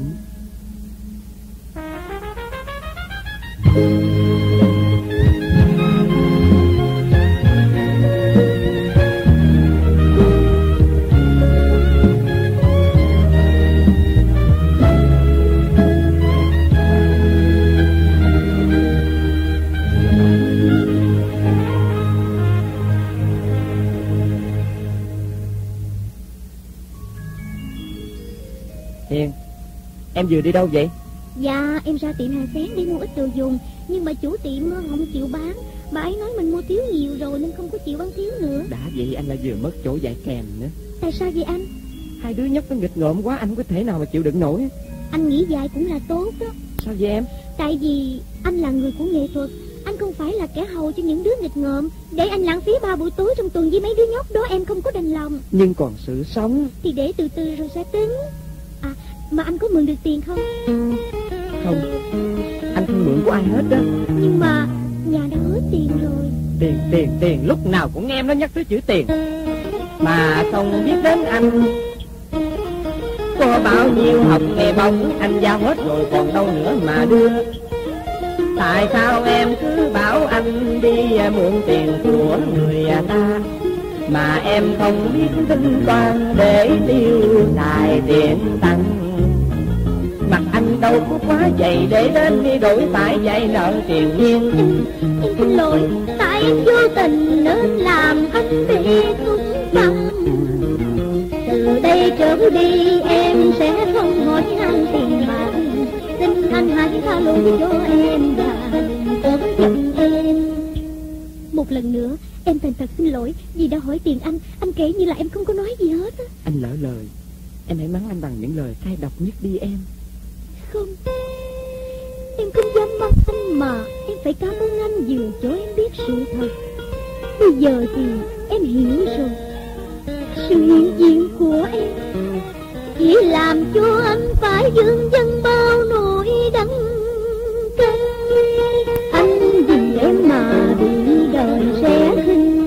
Hiền, em vừa đi đâu vậy? Dạ, em ra tiệm hàng xén để mua ít đồ dùng, nhưng mà chủ tiệm không chịu bán. Bà ấy nói mình mua thiếu nhiều rồi nên không có chịu bán thiếu nữa. Đã vậy anh lại vừa mất chỗ dạy kèm nữa. Tại sao vậy anh? Hai đứa nhóc nó nghịch ngợm quá, anh không có thể nào mà chịu đựng nổi. Anh nghĩ dạy cũng là tốt đó. Sao vậy em? Tại vì anh là người của nghệ thuật, anh không phải là kẻ hầu cho những đứa nghịch ngợm. Để anh lãng phí ba buổi tối trong tuần với mấy đứa nhóc đó em không có đành lòng. Nhưng còn sự sống thì để từ từ rồi sẽ tính. À, mà anh có mượn được tiền không? Không, anh không mượn của ai hết đó. Nhưng mà nhà đã hết tiền rồi. Tiền, tiền, tiền, lúc nào cũng nghe em nó nhắc tới chữ tiền. Mà không biết đến anh, có bao nhiêu học nghề bóng anh giao hết rồi còn đâu nữa mà đưa. Tại sao em cứ bảo anh đi mượn tiền của người ta, mà em không biết tính toán để tiêu xài tiền tăng. Mặt anh đâu có quá dày để đến đi đổi phải dạy nợ tiền nhiên. Em, em xin lỗi, tại em vô tình nên làm anh bị túng tâm. Từ đây trở đi em sẽ không hỏi anh tiền bạc. Xin anh hãy tha lỗi cho em và ôm chặt em. Một lần nữa em thành thật xin lỗi vì đã hỏi tiền anh. Anh kể như là em không có nói gì hết á. Anh lỡ lời, em hãy mắng anh bằng những lời cay độc nhất đi em. Không, em không dám mắng anh mà. Em phải cảm ơn anh vừa cho em biết sự thật. Bây giờ thì em hiểu rồi. Sự hiện diện của em chỉ làm cho anh phải vương vấn bao nỗi đắng cay. Anh vì em mà bị đời sẽ khinh.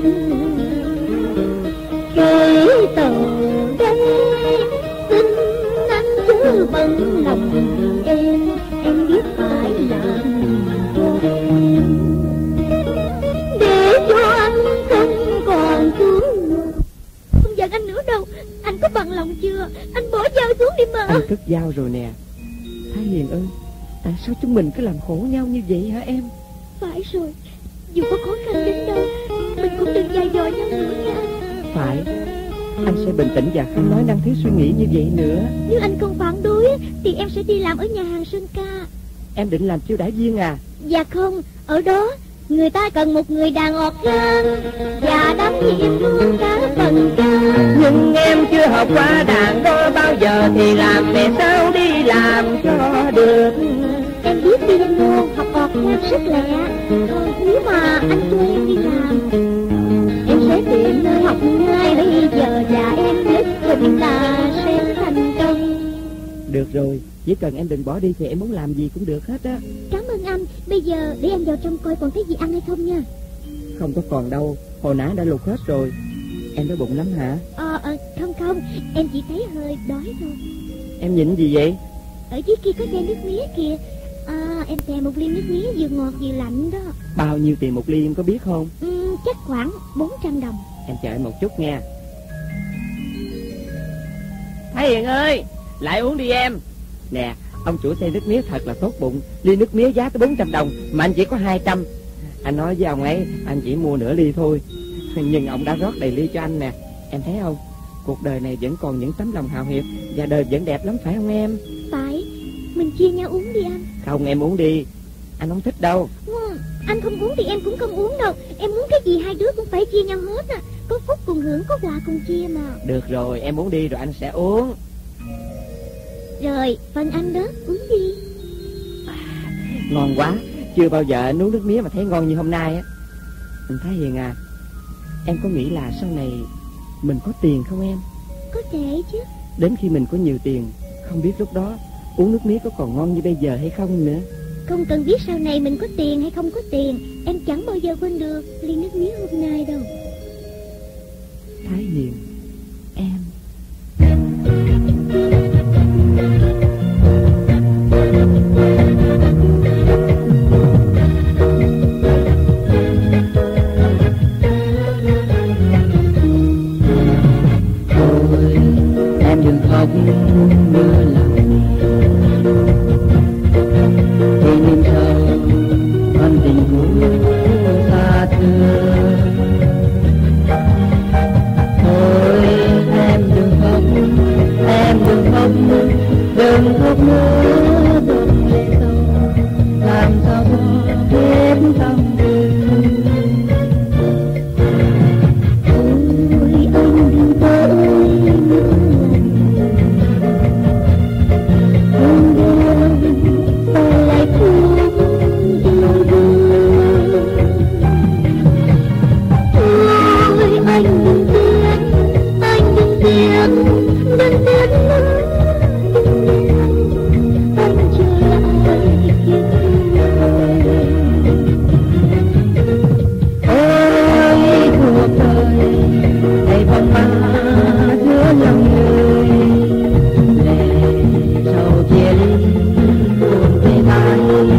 Kể từ đây xin anh chứ bằng lòng em. Em biết phải làm cho em, để cho anh không còn thương. Không giận anh nữa đâu. Anh có bằng lòng chưa? Anh bỏ dao xuống đi mà. Anh cất dao rồi nè. Thái Hiền ơi, tại sao chúng mình cứ làm khổ nhau như vậy hả em? Phải rồi, dù có khó khăn đến đâu mình cũng đừng dày dò nhau nữa nha anh. Phải, anh sẽ bình tĩnh và không nói năng thiếu suy nghĩ như vậy nữa. Nếu anh không phản đối thì em sẽ đi làm ở nhà hàng Sơn Ca. Em định làm chiêu đãi viên à? Dạ không, ở đó người ta cần một người đàn ọt gan và đám nhiệm luôn cả phần ca. Nhưng em chưa học qua đàn đó bao giờ thì làm để sao đi làm cho được. Em biết piano học ọt gan rất lẹ. Thôi nếu mà anh cho em đi làm, em sẽ tìm nơi học ngay bây giờ và em nhất định là sẽ thành công. Được rồi, chỉ cần em đừng bỏ đi thì em muốn làm gì cũng được hết á. Cảm ơn anh. Bây giờ để em vào trong coi còn thấy gì ăn hay không nha. Không có còn đâu, hồi nãy đã luộc hết rồi. Em đói bụng lắm hả? Ờ, à, không không, em chỉ thấy hơi đói thôi. Em nhịn gì vậy? Ở dưới kia có chai nước mía kìa. À, em thèm một ly nước mía vừa ngọt vừa lạnh đó. Bao nhiêu tiền một ly em có biết không? Ừ, chắc khoảng bốn trăm đồng. Em chờ em một chút nha. Thái Hiền ơi, lại uống đi em. Nè, ông chủ xe nước mía thật là tốt bụng. Ly nước mía giá tới bốn trăm đồng mà anh chỉ có hai trăm. Anh nói với ông ấy anh chỉ mua nửa ly thôi, nhưng ông đã rót đầy ly cho anh nè. Em thấy không, cuộc đời này vẫn còn những tấm lòng hào hiệp, và đời vẫn đẹp lắm phải không em? Phải, mình chia nhau uống đi anh. Không, em uống đi, anh không thích đâu. Ừ, Anh không uống thì em cũng không uống đâu. Em muốn cái gì hai đứa cũng phải chia nhau hết à. Có phúc cùng hưởng, có quà cùng chia mà. Được rồi, em uống đi rồi anh sẽ uống. Rồi, phần anh đó, uống đi. À, ngon quá. Chưa bao giờ anh uống nước mía mà thấy ngon như hôm nay á. Anh Thái Hiền à, em có nghĩ là sau này mình có tiền không em? Có thể chứ. Đến khi mình có nhiều tiền, không biết lúc đó uống nước mía có còn ngon như bây giờ hay không nữa. Không cần biết sau này mình có tiền hay không có tiền, em chẳng bao giờ quên được ly nước mía hôm nay đâu. Thái Hiền, em. Thôi em đừng khóc mưa lòng, vì niềm sầu ân tình cũ xa xưa. Thôi em đừng khóc, em đừng khóc, đừng khóc nữa, đừng lệ sâu, làm sao hết tâm tình. Ôi anh đừng vỡ thương buồn, tôi lại thương yêu đương. Ôi anh đừng tiếc, anh đừng tiếc, đừng tiếc nữa. Anh chưa lại kiếp người. Ôi cuộc đời đầy vòng ma giữa lòng người, lệ sầu chia ly buồn tê tái.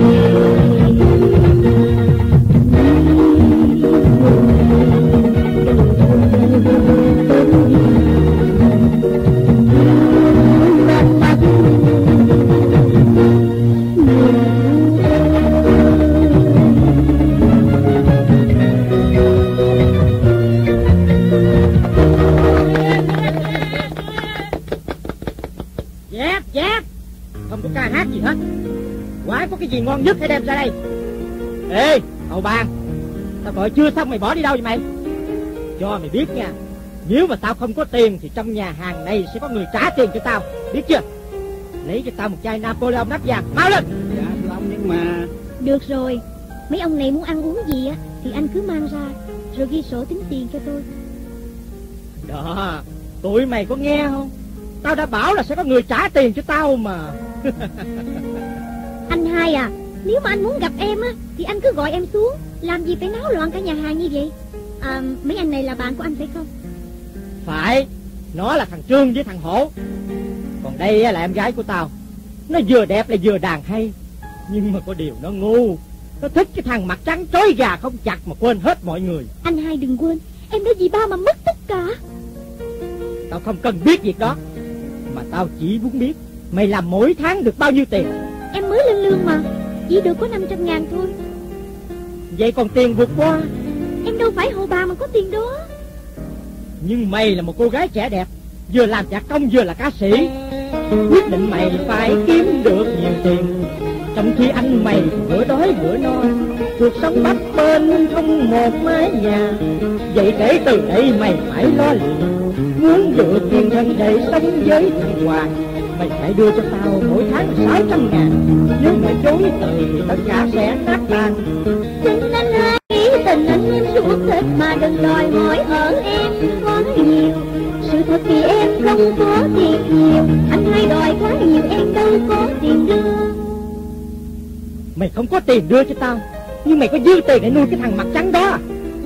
Dép, dép. Không có ca hát gì hết. Quái có cái gì ngon nhất hãy đem ra đây. Ê, hầu bàn, tao gọi chưa xong mày bỏ đi đâu vậy mày? Cho mày biết nha, nếu mà tao không có tiền thì trong nhà hàng này sẽ có người trả tiền cho tao, biết chưa? Lấy cho tao một chai Napoleon nắp vàng, mau lên. Dạ thưa ông, nhưng mà Được rồi, mấy ông này muốn ăn uống gì á thì anh cứ mang ra, rồi ghi sổ tính tiền cho tôi. Đó, tụi mày có nghe không? Tao đã bảo là sẽ có người trả tiền cho tao mà. Anh hai à, nếu mà anh muốn gặp em á thì anh cứ gọi em xuống, làm gì phải náo loạn cả nhà hàng như vậy. À, mấy anh này là bạn của anh phải không? Phải, nó là thằng Trương với thằng Hổ. Còn đây là em gái của tao. Nó vừa đẹp lại vừa đàn hay, nhưng mà có điều nó ngu. Nó thích cái thằng mặt trắng trói gà không chặt mà quên hết mọi người. Anh hai đừng quên, em đã vì ba mà mất tất cả. Tao không cần biết việc đó, mà tao chỉ muốn biết mày làm mỗi tháng được bao nhiêu tiền. Em mới lên lương mà, chỉ được có năm trăm ngàn thôi. Vậy còn tiền vượt qua. Em đâu phải hộ bà mà có tiền đó. Nhưng mày là một cô gái trẻ đẹp, vừa làm nhạc công vừa là ca sĩ. Quyết định mày phải kiếm được nhiều tiền, trong khi anh mày bữa đói bữa no, cuộc sống bấp bênh không một mái nhà. Vậy kể từ đây mày phải lo liệu, muốn được tiền thân để sống với thằng Hoàng, mày phải đưa cho tao mỗi tháng sáu trăm ngàn. Nếu mày chối từ thì tất cả sẽ nát tan. Xin anh hai tình anh em suốt thích mà đừng đòi hỏi ở em quá nhiều. Sự thật thì em không có tiền nhiều, anh hai đòi quá nhiều em đâu có tiền đưa. Mày không có tiền đưa cho tao, nhưng mày có dư tiền để nuôi cái thằng mặt trắng đó.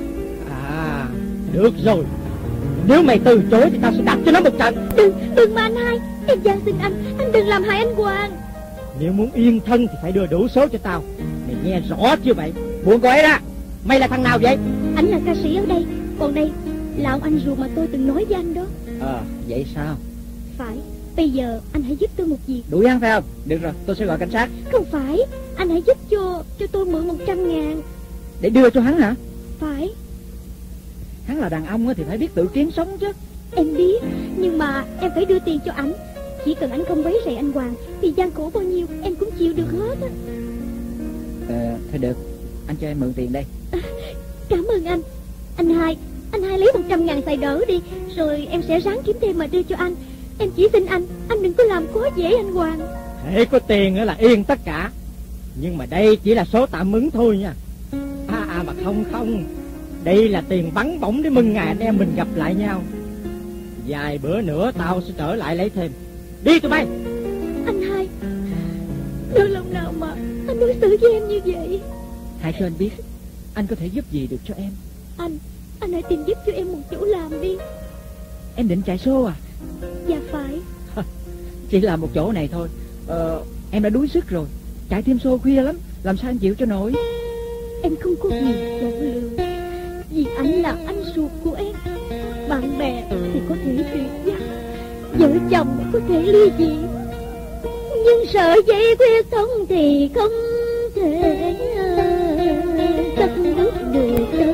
À, được rồi, nếu mày từ chối thì tao sẽ đập cho nó một trận. Đừng, đừng mà anh hai, em van xin anh, anh đừng làm hại anh Hoàng. Nếu muốn yên thân thì phải đưa đủ số cho tao. Mày nghe rõ chưa vậy? Buông cô ấy ra. Mày là thằng nào vậy? Anh là ca sĩ ở đây, còn đây là ông anh ruột mà tôi từng nói với anh đó. Ờ, à, vậy sao? Phải, bây giờ anh hãy giúp tôi một việc. Đuổi hắn phải không? Được rồi, tôi sẽ gọi cảnh sát. Không phải, anh hãy giúp cho cho tôi mượn một trăm ngàn. Để đưa cho hắn hả? Phải. Hắn là đàn ông thì phải biết tự kiếm sống chứ. Em biết, nhưng mà em phải đưa tiền cho ảnh. Chỉ cần anh không quấy rầy anh Hoàng thì gian khổ bao nhiêu em cũng chịu được hết á. Ờ, thôi được, Anh cho em mượn tiền đây. À, cảm ơn anh. Anh hai, anh hai lấy một trăm ngàn xài đỡ đi, rồi em sẽ ráng kiếm thêm mà đưa cho anh. Em chỉ xin anh, anh đừng có làm khó dễ anh Hoàng. Hễ có tiền là yên tất cả. Nhưng mà đây chỉ là số tạm ứng thôi nha. À, à mà không không, đây là tiền bắn bổng để mừng ngày anh em mình gặp lại nhau. Vài bữa nữa tao sẽ trở lại lấy thêm. Đi tụi bay. Anh hai, đôi lòng nào mà anh đối xử với em như vậy? Hãy cho anh biết anh có thể giúp gì được cho em. Anh, anh hãy tìm giúp cho em một chỗ làm đi. Em định chạy xô à? Dạ phải. Chỉ là một chỗ này thôi. Ờ, em đã đuối sức rồi. Chạy thêm xô khuya lắm, làm sao anh chịu cho nổi. Em không có gì chỗ lường, vì anh là anh ruột của em. Bạn bè thì có thể tuyệt giác, vợ chồng có thể ly dị, nhưng sợi dây quyết thống thì không thể cắt đứt được đâu.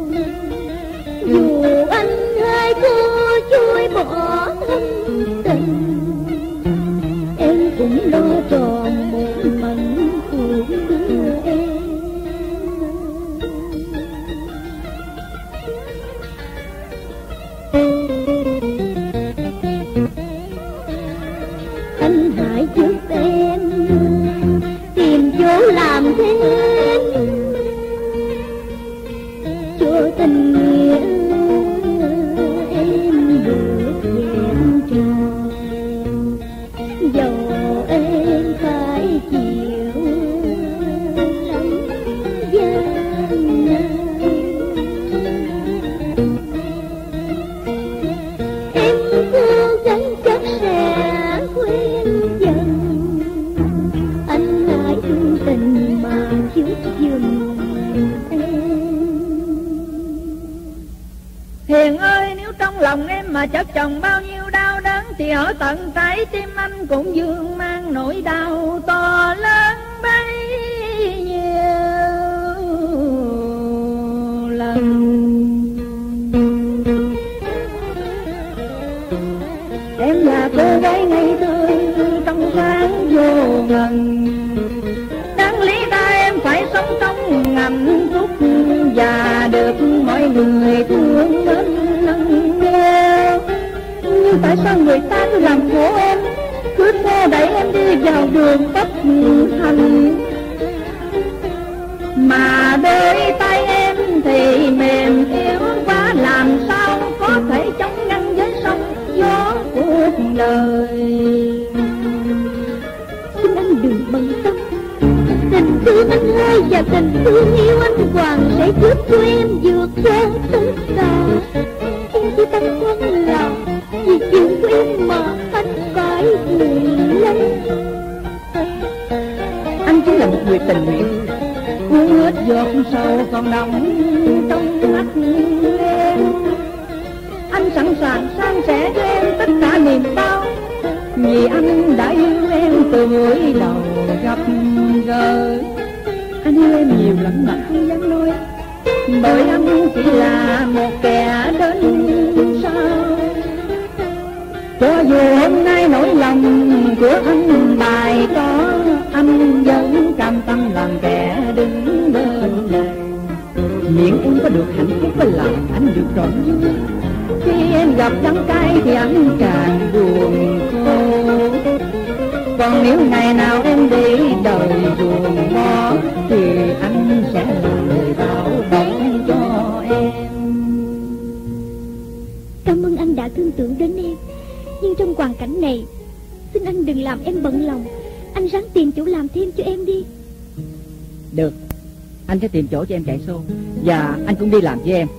Dù anh hai cô chui bỏ thâm tình, em cũng lo tròn một mảnh cuộc đưa em. Anh hãy giúp em tìm chỗ làm thêm cho tình nghĩa em được vẹn tròn. Dầu em phải chịu lắm gian nan, em cố gắng chắc sẽ quên dần. Anh hãy thương tình mà giúp giùm em. Hiền ơi, nếu trong lòng em mà chất chồng bao nhiêu đau đớn, thì ở tận trái tim anh cũng vương mang nỗi đau to lớn bấy nhiêu lần. Em là cô gái ngây thơ trong sáng vô ngần, đáng lý ta em phải sống trong hạnh phúc và được mọi người thương mến nâng niu. Nhưng tại sao người ta cứ làm khổ em, cứ xô đẩy em đi vào đường bất thành, mà đôi tay em thì mềm yếu quá, làm sao có thể chống ngăn với sóng gió cuộc đời. Xin anh đừng bận tâm, tình thương anh hai và tình thương yêu anh Hoàng sẽ giúp cho em vượt qua tất cả. Em chỉ băn khoăn là vì chuyện của em mà anh phải vui lắm. Anh chính là một người tình nguyện, uống hết giọt sầu còn đọng trong mắt em. Anh sẵn sàng san sẻ cho em tất cả niềm đau, vì anh đã yêu em từ buổi đầu gặp gỡ. anh yêu em nhiều lắm mà không dám nói, bởi anh chỉ là một kẻ đến sau. Cho dù hôm nay nỗi lòng của anh bài có, anh vẫn cam tâm làm kẻ đứng bên này. miệng em có được hạnh phúc với lòng anh được trọn vui. Khi em gặp đắng cay thì anh càng buồn khổ, còn nếu ngày nào em để đời buồn khó thì anh sẽ là người bảo bổng cho em. Cảm ơn anh đã thương tưởng đến em, nhưng trong hoàn cảnh này xin anh đừng làm em bận lòng. Anh ráng tìm chỗ làm thêm cho em đi. Được, anh sẽ tìm chỗ cho em chạy xô, và anh cũng đi làm với em.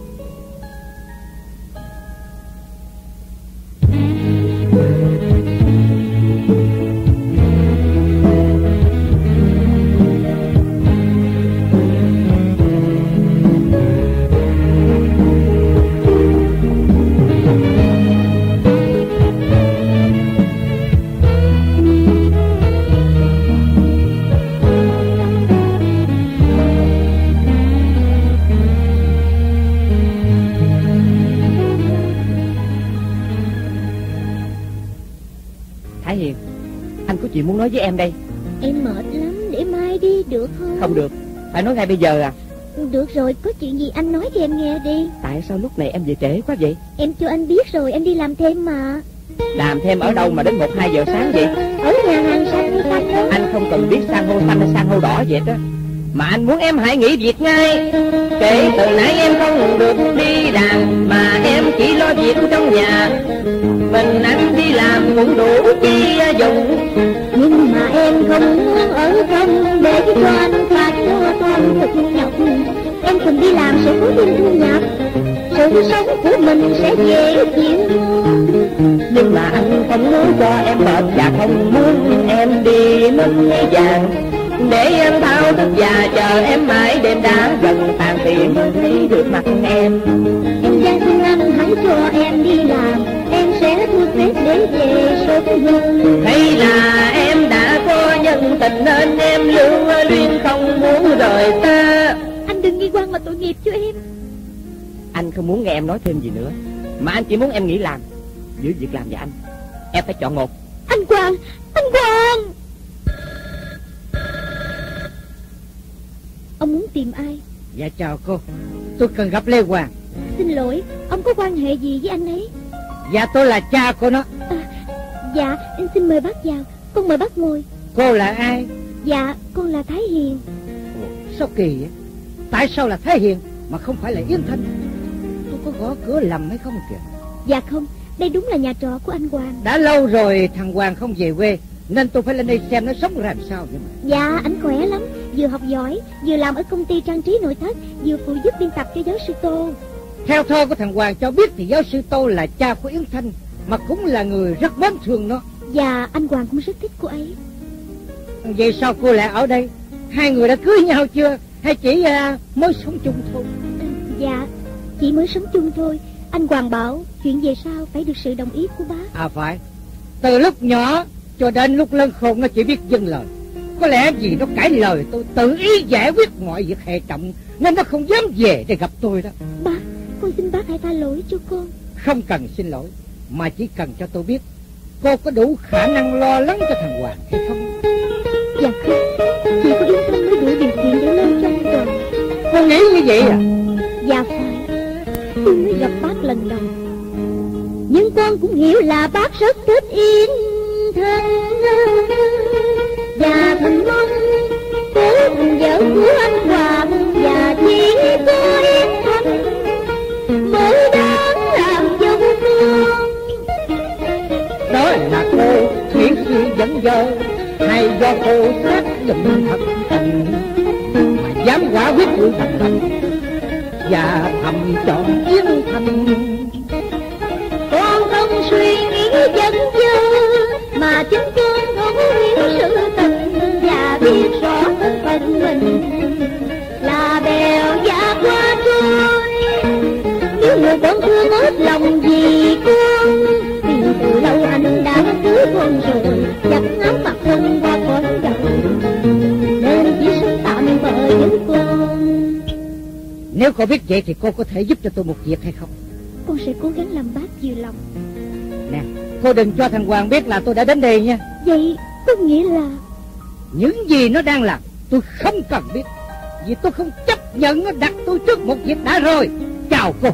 Thái Hiền, anh có chuyện muốn nói với em đây. Em mệt lắm, để mai đi được không? Không được, Phải nói ngay bây giờ à? Được rồi, có chuyện gì anh nói cho em nghe đi. Tại sao lúc này em về trễ quá vậy? Em cho anh biết rồi, em đi làm thêm mà. Làm thêm ở đâu mà đến một hai giờ sáng vậy? Ở nhà hàng san hô xanh đó. Anh không cần biết san hô xanh hay san hô đỏ vậy đó, mà anh muốn em hãy nghỉ việc ngay. Kể từ nãy em không được đi làm, mà em chỉ lo việc trong nhà. Mình anh đi làm cũng đủ chi dùng, Nhưng mà em không muốn ở không để cho anh phải lo toan thực nhọc. Em cần đi làm sẽ có thêm thu nhập, sự sống của mình sẽ dễ chịu. nhưng mà anh không muốn cho em mệt và không muốn em đi mất vàng. Để em thao thức và chờ em mãi đêm đã gần tàn tiền mới thấy được mặt em. Em van xin anh hãy cho em đi làm, em sẽ thu xếp để về sớm hơn. Hay là em đã có nhân tình nên em lưu luyến không muốn rời ta. Anh đừng nghi quan mà tội nghiệp cho em. Anh không muốn nghe em nói thêm gì nữa, mà anh chỉ muốn em nghỉ làm. Giữa việc làm và anh, em phải chọn một. Anh Quang, anh Quang. Ông muốn tìm ai? Dạ chào cô, tôi cần gặp Lê Hoàng. Xin lỗi, ông có quan hệ gì với anh ấy? Dạ tôi là cha của nó. À, dạ, em xin mời bác vào. Con mời bác ngồi. Cô là ai? Dạ, con là Thái Hiền. Ủa, sao kỳ vậy? Tại sao là Thái Hiền mà không phải là Yến Thanh? Tôi có gõ cửa lầm hay không kìa? Dạ không, đây đúng là nhà trọ của anh Hoàng. Đã lâu rồi thằng Hoàng không về quê, nên tôi phải lên đây xem nó sống làm sao vậy mà. Dạ, anh khỏe lắm. Vừa học giỏi, vừa làm ở công ty trang trí nội thất, vừa phụ giúp biên tập cho giáo sư Tô. Theo thơ của thằng Hoàng cho biết thì giáo sư Tô là cha của Yến Thanh, mà cũng là người rất mến thương nó. Dạ, anh Hoàng cũng rất thích cô ấy. Vậy sao cô lại ở đây? Hai người đã cưới nhau chưa? Hay chỉ uh, mới sống chung thôi? Dạ, chỉ mới sống chung thôi. Anh Hoàng bảo chuyện về sau phải được sự đồng ý của bác. À phải. Từ lúc nhỏ cho đến lúc lớn khôn nó chỉ biết dâng lời. Có lẽ vì nó cãi lời tôi tự ý giải quyết mọi việc hệ trọng, nên nó không dám về để gặp tôi đó. Bác, con xin bác hãy tha lỗi cho con. Không cần xin lỗi, mà chỉ cần cho tôi biết cô có đủ khả năng lo lắng cho thằng Hoàng hay không. Dạ không, chỉ có Yến Thanh mới đủ điều kiện để lo cho anh Hoàng. Cô nghĩ như vậy à? Dạ phải, tôi mới gặp bác lần đầu, nhưng con cũng hiểu là bác rất thích Yến Thanh. Và thành mong cố thành vợ của anh Hoàng, và chỉ có Yến Thanh mới đáng làm dâu con. Đó là cô thiện sự dẫn dơ, hay do cô xác định thật tình mà dám quả quyết của thằng Thành và thầm chọn Yến Thanh. Con không suy nghĩ dẫn dơ, mà chính con không hiểu sự tình, và biết rõ thân phận mình là bèo giá qua trôi. Nếu người con thương hết lòng vì con, thì từ lâu anh đã cưới con rồi, chắc áo mặt thân qua khỏi đầu, nên chỉ sống tạm bợ với con. Nếu cô biết vậy thì cô có thể giúp cho tôi một việc hay không? Con sẽ cố gắng làm bác vừa lòng. Nè, cô đừng cho thằng Hoàng biết là tôi đã đến đây nha. Vậy có nghĩa là những gì nó đang làm tôi không cần biết, vì tôi không chấp nhận nó đặt tôi trước một việc đã rồi. Chào cô.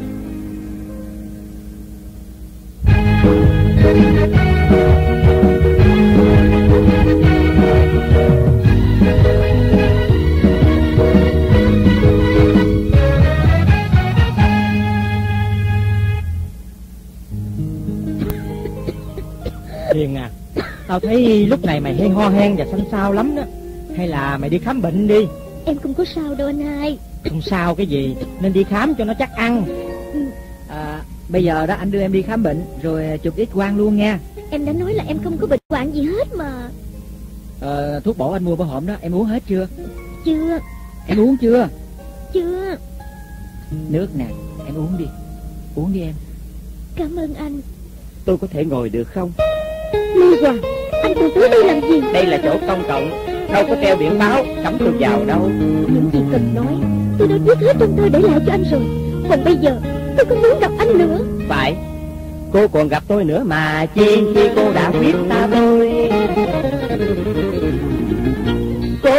Hiền à, tao thấy lúc này mày hay ho hen và xanh xao lắm đó. Hay là mày đi khám bệnh đi. em không có sao đâu anh hai. Không sao cái gì, nên đi khám cho nó chắc ăn. À, bây giờ đó anh đưa em đi khám bệnh, rồi chụp X quang luôn nha. Em đã nói là em không có bệnh hoạn gì hết mà. Ờ, thuốc bổ anh mua bữa hổm đó, em uống hết chưa? Chưa. Em uống chưa? Chưa. Nước nè, em uống đi. Uống đi em. Cảm ơn anh. Tôi có thể ngồi được không? Lê Hoàng, anh từ tới đây làm gì? Đây là chỗ công cộng, đâu có treo biển báo cấm tôi vào đâu. Những gì cần nói tôi đã viết hết trong thơ để lại cho anh rồi. Còn bây giờ tôi không muốn gặp anh nữa. Phải, cô còn gặp tôi nữa mà chi khi cô đã viết ta tôi. Cô như một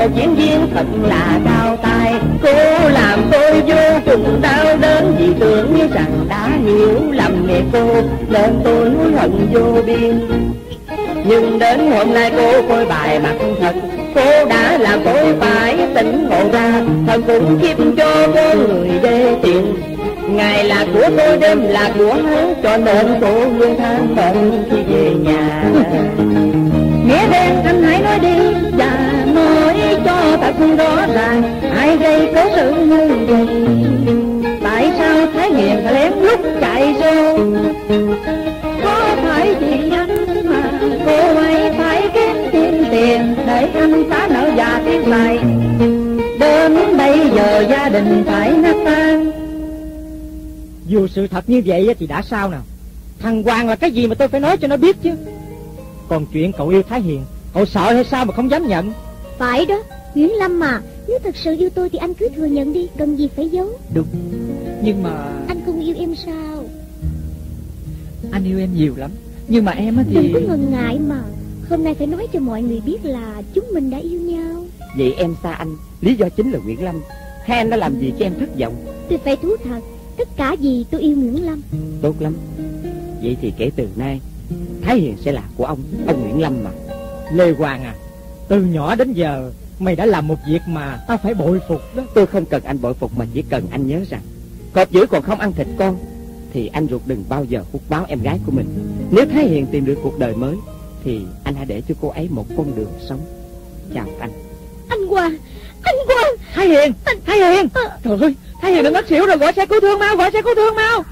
một diễn viên thật là cao tay. Cô làm tôi vô cùng đau đớn, vì tưởng như rằng đã hiểu lầm nghề cô nên tôi hối hận vô biên. Nhưng đến hôm nay cô coi bài mặt thật, cô đã làm tôi phải tỉnh ngộ ra, thật cũng kiếp cho cô người đê tiện. Ngày là của tôi, đêm là của hắn, cho nên cô luôn than bận khi về nhà. Nghĩa đen anh hãy nói đi và nói cho thật rõ ràng, ai gây cớ sự như vậy? Tại sao Thái Hiền lén lút chạy vô? Có phải vì anh mà cô ấy phải kiếm tiền tiền để anh trả nợ và tiền tài, đến bây giờ gia đình phải nát tan? Dù sự thật như vậy thì đã sao nào? Thằng Hoàng là cái gì mà tôi phải nói cho nó biết chứ. Còn chuyện cậu yêu Thái Hiền, cậu sợ hay sao mà không dám nhận? Phải đó, Nguyễn Lâm mà, nếu thật sự yêu tôi thì anh cứ thừa nhận đi, cần gì phải giấu. Đúng, nhưng mà... Anh không yêu em sao? Anh yêu em nhiều lắm, nhưng mà em thì... Đừng có ngần ngại mà, hôm nay phải nói cho mọi người biết là chúng mình đã yêu nhau. Vậy em xa anh, lý do chính là Nguyễn Lâm, hay anh đã làm gì cho em thất vọng? Tôi phải thú thật, tất cả gì tôi yêu Nguyễn Lâm. Tốt lắm, vậy thì kể từ nay Thái Hiền sẽ là của ông, ông Nguyễn Lâm mà. Lê Hoàng à, từ nhỏ đến giờ mày đã làm một việc mà tao phải bội phục đó. Tôi không cần anh bội phục, mà chỉ cần anh nhớ rằng cọp dữ còn không ăn thịt con, thì anh ruột đừng bao giờ hút máu em gái của mình. Nếu Thái Hiền tìm được cuộc đời mới thì anh hãy để cho cô ấy một con đường sống. Chào anh. Anh Hoàng, anh Hoàng. Thái Hiền, anh... Thái Hiền à... Trời ơi, Thái Hiền đã ngất xỉu rồi, gọi xe cứu thương mau, gọi xe cứu thương mau.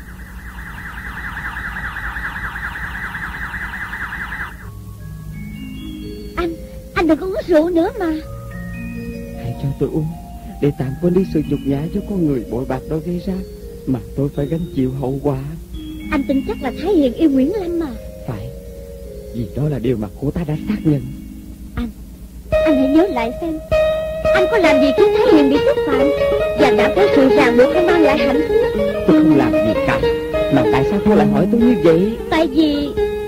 Anh, anh đừng có uống rượu nữa mà. Hãy cho tôi uống để tạm quên đi sự nhục nhã do con người bội bạc đó gây ra, mà tôi phải gánh chịu hậu quả. Anh tin chắc là Thái Hiền yêu Nguyễn Lâm mà. Phải, vì đó là điều mà cô ta đã xác nhận. Anh, anh hãy nhớ lại xem, anh có làm gì khiến Thái Hiền bị xúc phạm và đã có sự ràng buộc không mang lại hạnh phúc? Tôi không làm gì cả, mà tại sao cô lại hỏi tôi như vậy? Tại vì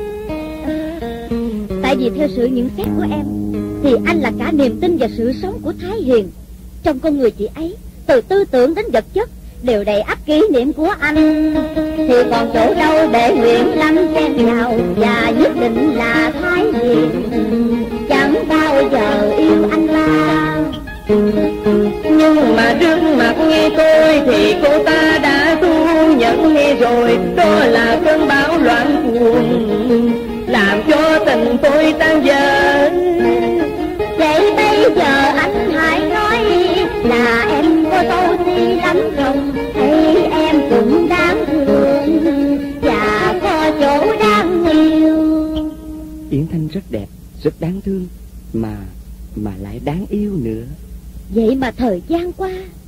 Tại vì theo sự nhận xét của em thì anh là cả niềm tin và sự sống của Thái Hiền. Trong con người chị ấy, từ tư tưởng đến vật chất đều đầy ắp kỷ niệm của anh, thì còn chỗ đâu để Nguyễn Lâm xen vào, và nhất định là Thái Hiền chẳng bao giờ yêu anh ta. Nhưng mà trước mặt nghe tôi thì cô ta đã thu nhận nghe rồi, đó là cơn bão loạn cuồng làm cho tình tôi tan vỡ. Vậy bây giờ anh hãy nói là em có tôi si lắm không, hay em cũng đáng thương và có chỗ đáng yêu? Yến Thanh rất đẹp, rất đáng thương, mà mà lại đáng yêu nữa. Vậy mà thời gian qua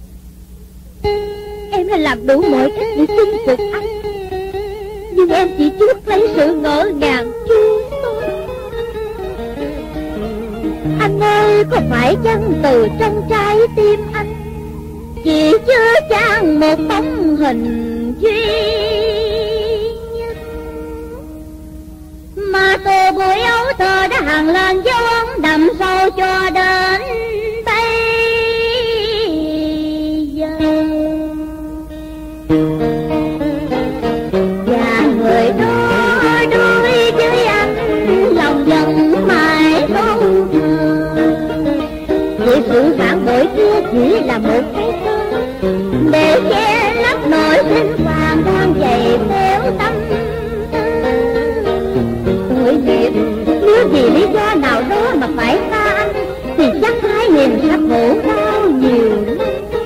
em đã làm đủ mọi cách để chinh phục anh, nhưng em chỉ chuốc lấy sự ngỡ ngàng chuông tôi. Anh ơi, có phải chăng từ trong trái tim anh chỉ chứa chan một bóng hình duy nhất, mà từ buổi ấu thơ đã hằn lên dấu ấn đậm sâu cho đến bây giờ? Và người đó đối với anh lòng vẫn mãi không ngờ, vì sự phản bội kia chỉ là một cái cớ để che lấp nỗi sinh hoàng đang dày theo tâm tư. Tội nghiệp, nếu vì lý do nào đó mà phải xa anh thì chắc Thái Hiền sẽ khổ đau nhiều lắm.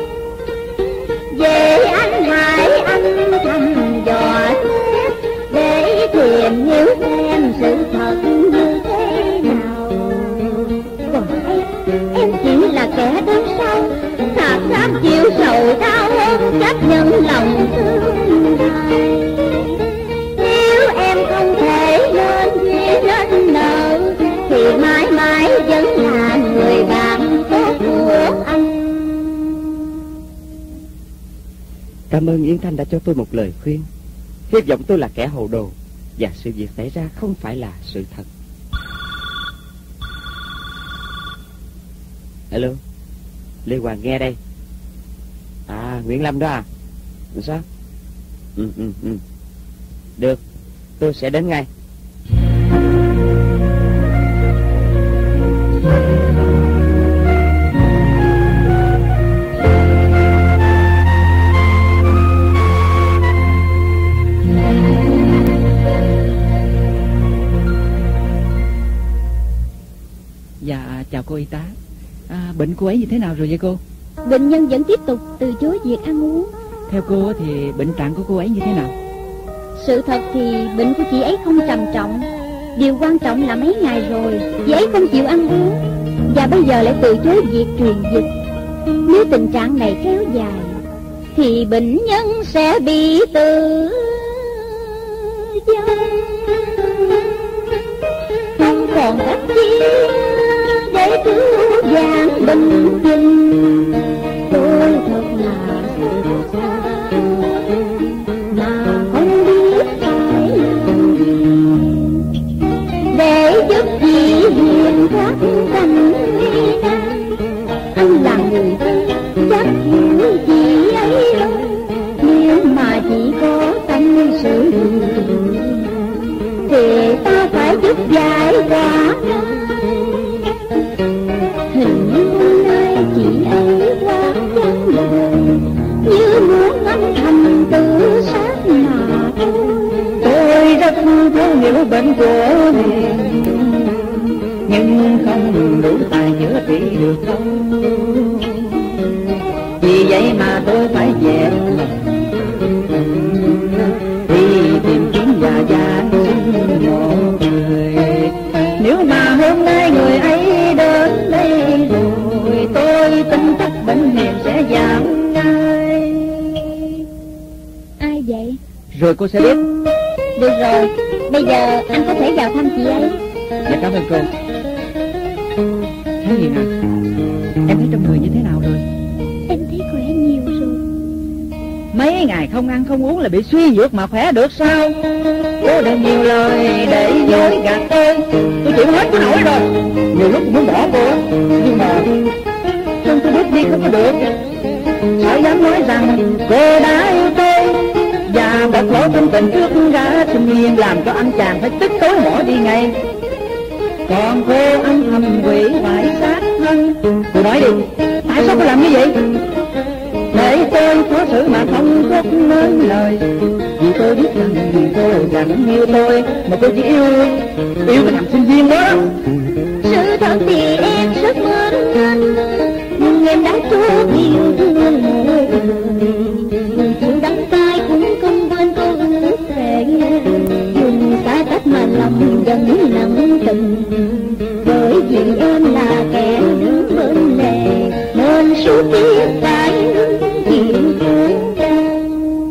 Về anh hãy anh thăm dò xét để tìm hiểu xem sự thật như thế nào. Còn em, em chỉ là kẻ đơn sâu, thà dám chịu sầu đau hơn chấp nhận lòng thương này. Nếu em không thể nên duyên nên nợ thì mãi mãi vẫn là người bạn tốt của anh. Cảm ơn Yến Thanh đã cho tôi một lời khuyên. Hy vọng tôi là kẻ hồ đồ và sự việc xảy ra không phải là sự thật. Alo, Lê Hoàng nghe đây. À, Nguyễn Lâm đó à? Sao? Ừ, ừ, ừ. Được, tôi sẽ đến ngay. Dạ, chào cô y tá. À, bệnh cô ấy như thế nào rồi vậy cô? Bệnh nhân vẫn tiếp tục từ chối việc ăn uống. Theo cô thì bệnh trạng của cô ấy như thế nào? Sự thật thì bệnh của chị ấy không trầm trọng. Điều quan trọng là mấy ngày rồi chị ấy không chịu ăn uống, và bây giờ lại từ chối việc truyền dịch. Nếu tình trạng này kéo dài thì bệnh nhân sẽ bị tử vong, không còn cách chi để cứu vãn bệnh tình. Tôi thật là xa mà không biết phải làm gì để giúp chị hiền thoát cảnh nguy nan. Anh là người thân chắc hiểu chị ấy đâu, nếu mà chị có tâm sự thì ta phải giúp giải quả. Hình như hôm nay chị ấy quá chán lời, như muốn âm thầm tự sát mà thôi. Tôi rất thương yêu bệnh của mình, nhưng không đủ tài chữa trị được đâu. Vì vậy mà tôi phải về đi tìm kiếm và gian xin một người. Nếu mà hôm nay người ấy đến đây rồi, tôi tin chắc bệnh hiểm sẽ giảm ngay. Ai vậy? Rồi cô sẽ biết. Được rồi, bây giờ anh có thể vào thăm chị ấy. Dạ cảm ơn cô. Thái Hiền à, em thấy trong người như thế nào rồi? Em thấy khỏe nhiều rồi. Mấy ngày không ăn không uống là bị suy nhược mà khỏe được sao? Cô đừng nhiều lời để dối gạt tôi. Tôi chịu hết cái nổi rồi. Nhiều lúc muốn bỏ cô, nhưng mà trong tôi biết đi không có được. Sao dám nói rằng cô đã yêu tôi và bộc lộ tâm tình trước ra sinh viên, làm cho anh chàng phải tức tối bỏ đi ngay. Còn cô âm thầm quỷ phải sát thân. Cô nói đi, tại sao cô làm như vậy? Để tôi có sự mà không có nên lời, vì tôi biết rằng cô chẳng yêu tôi, mà tôi chỉ yêu yêu cái thằng sinh viên đó. Sự thật thì em rất mến anh, nhưng em đã trót yêu thương một người. Chịu đắng cay cũng không quên câu ước thề, dùng xa cách mà lòng vẫn nặng tình. Bởi vì em là kẻ đứng bên lề, nên suốt kiếp phải hứng chịu khổ đau.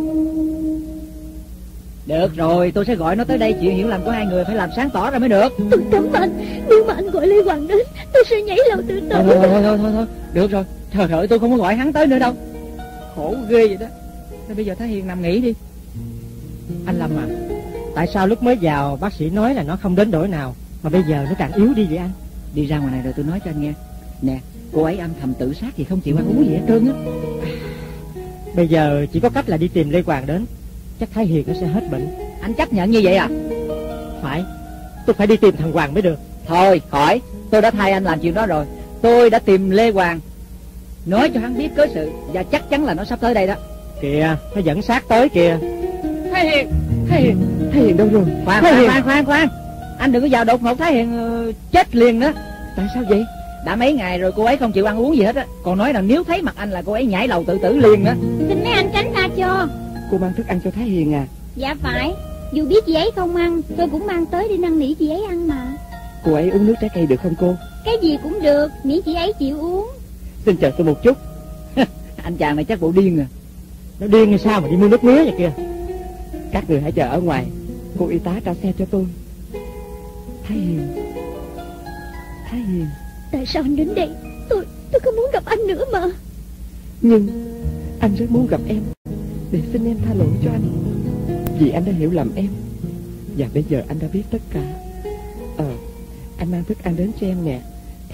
Được rồi, tôi sẽ gọi nó tới đây, chuyện hiểu lầm của hai người phải làm sáng tỏ ra mới được. Tôi cấm anh, nếu mà anh gọi Lê Hoàng đến, tôi sẽ nhảy lầu tự tử. Thôi thôi thôi thôi thôi, thôi. Được rồi, trời ơi, tôi không có gọi hắn tới nữa đâu. Khổ ghê vậy đó. Thế bây giờ Thái Hiền nằm nghỉ đi. Anh Lâm à, tại sao lúc mới vào bác sĩ nói là nó không đến đổi nào, mà bây giờ nó càng yếu đi vậy anh? Đi ra ngoài này rồi tôi nói cho anh nghe. Nè, cô ấy âm thầm tự sát thì không chịu ăn uống gì hết trơn á. Bây giờ chỉ có cách là đi tìm Lê Hoàng đến. Chắc Thái Hiền nó sẽ hết bệnh. Anh chấp nhận như vậy à? Phải, tôi phải đi tìm thằng Hoàng mới được. Thôi khỏi, tôi đã thay anh làm chuyện đó rồi. Tôi đã tìm Lê Hoàng, nói cho hắn biết cớ sự, và chắc chắn là nó sắp tới đây đó. Kìa, nó dẫn sát tới kìa. Thái Hiền, Thái Hiền, Thái Hiền đâu rồi? Khoan khoan khoan khoan khoan, anh đừng có vào đột ngột Thái Hiền uh, chết liền đó. Tại sao vậy? Đã mấy ngày rồi cô ấy không chịu ăn uống gì hết á, còn nói rằng nếu thấy mặt anh là cô ấy nhảy lầu tự tử liền đó. Xin mấy anh tránh ra cho. Cô mang thức ăn cho Thái Hiền à? Dạ phải, dù biết chị ấy không ăn, tôi cũng mang tới để năn nỉ chị ấy ăn mà. Cô ấy uống nước trái cây được không cô? Cái gì cũng được, miễn chị ấy chịu uống. Xin chờ tôi một chút. Anh chàng này chắc bộ điên à. Nó điên hay sao mà đi mua nước mía vậy kìa. Các người hãy chờ ở ngoài, cô y tá trả xe cho tôi. Thái Hiền, Thái Hiền. Tại sao anh đến đây? Tôi, tôi không muốn gặp anh nữa mà. Nhưng anh rất muốn gặp em, để xin em tha lỗi cho anh, vì anh đã hiểu lầm em. Và bây giờ anh đã biết tất cả. Ờ, anh mang thức ăn đến cho em nè. Em,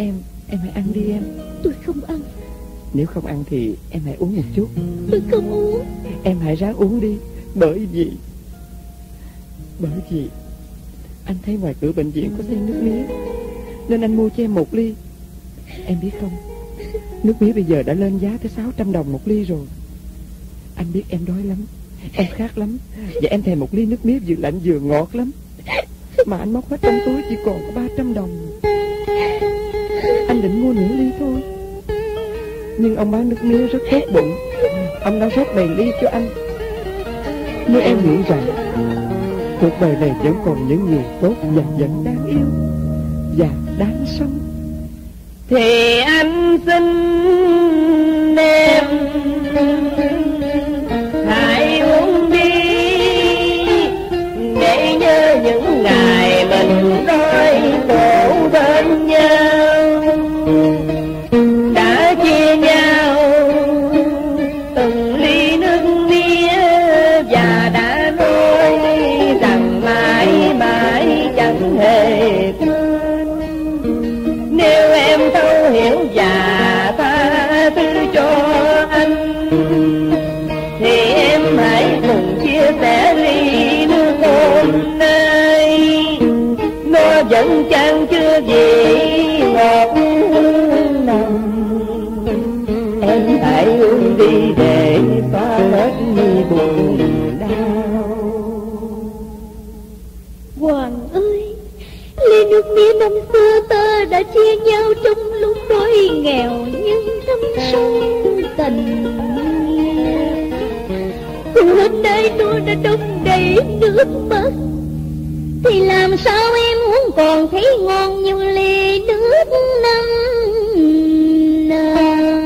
Em hãy ăn đi em. Tôi không ăn. Nếu không ăn thì em hãy uống một chút. Tôi không uống. Em hãy ráng uống đi. Bởi vì Bởi vì anh thấy ngoài cửa bệnh viện có xây nước mía, nên anh mua cho em một ly. Em biết không, nước mía bây giờ đã lên giá tới sáu trăm đồng một ly rồi. Anh biết em đói lắm, em khát lắm, và em thèm một ly nước mía vừa lạnh vừa ngọt lắm. Mà anh móc hết trong túi chỉ còn có ba trăm đồng. Anh định mua nửa ly thôi, nhưng ông bán nước mía rất tốt bụng. Ông đã rót đầy ly cho anh. Nếu em nghĩ rằng cuộc đời này vẫn còn những người tốt và vẫn đáng yêu và đáng sống, thì anh xin em hãy uống đi, để nhớ những ngày mình đôi khổ bên nhau, đã chia nhau từng ly nước mía, và đã nói rằng mãi mãi chẳng hề quên. Nếu em thấu hiểu và tha thứ cho anh, thì em hãy cùng chia sẻ ly nước hôm nay. Nó vẫn chẳng chưa gì ngọt nồng. Em hãy uống đi để xóa hết buồn đau. Hoàng ơi, ly nước mía năm xưa ta đã chia nhau trong lúc đói nghèo, nhưng thâm sâu tình nghĩa. Hôm nay tôi đã đong đầy nước mắt, thì làm sao em uống còn thấy ngon như ly nước năm nào.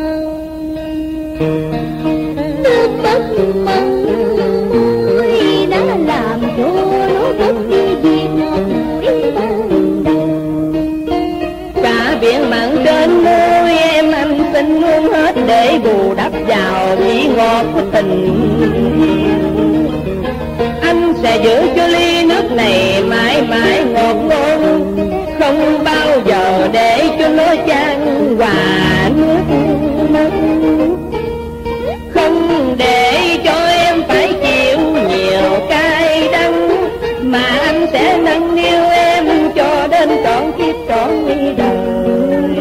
Nước mắt mặn môi đã làm cho nó mất đi vị ngọt ngùi ban đầu. Cả biển mặn trên môi em anh xin uống hết, để bù đắp vào vị ngọt của tình. Anh sẽ giữ cho ly nước này mãi mãi ngọt ngon, không bao giờ để cho nó chan hòa nước mắt, không để cho em phải chịu nhiều cay đắng, mà anh sẽ nâng niu em cho đến trọn kiếp trọn đời.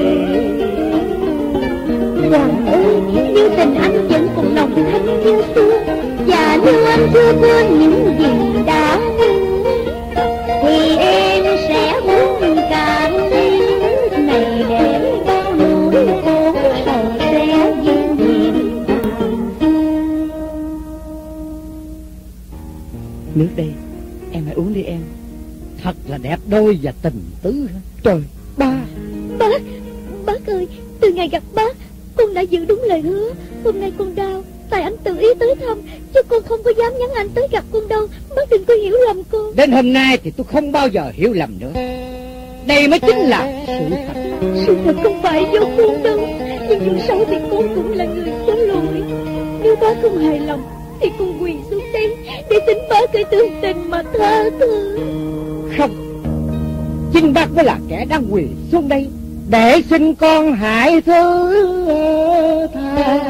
Hoàng ơi, nếu tình anh vẫn còn nồng thanh như xưa, và nếu anh chưa quên những gì đã từng, thì em sẽ uống cạn ly nước này để bao nỗi khổ sầu sẽ viên diện. Nước đây, em hãy uống đi em. Thật là đẹp đôi và tình tứ. Trời, ba. Bác, bác ơi, từ ngày gặp bác, con đã giữ đúng lời hứa. Hôm nay con đau, tại anh tự ý tới thăm, chứ con không có dám nhắn anh tới gặp con đâu. Bác đừng có hiểu lầm con. Đến hôm nay thì tôi không bao giờ hiểu lầm nữa. Đây mới chính là sự thật. Sự thật không phải do con đâu, nhưng dù sao thì con cũng là người có lỗi. Nếu bác không hài lòng thì con quỳ xuống đây để xin bác cái thương tình mà tha thứ. Không, chính bác mới là kẻ đang quỳ xuống đây để xin con hãy thứ tha.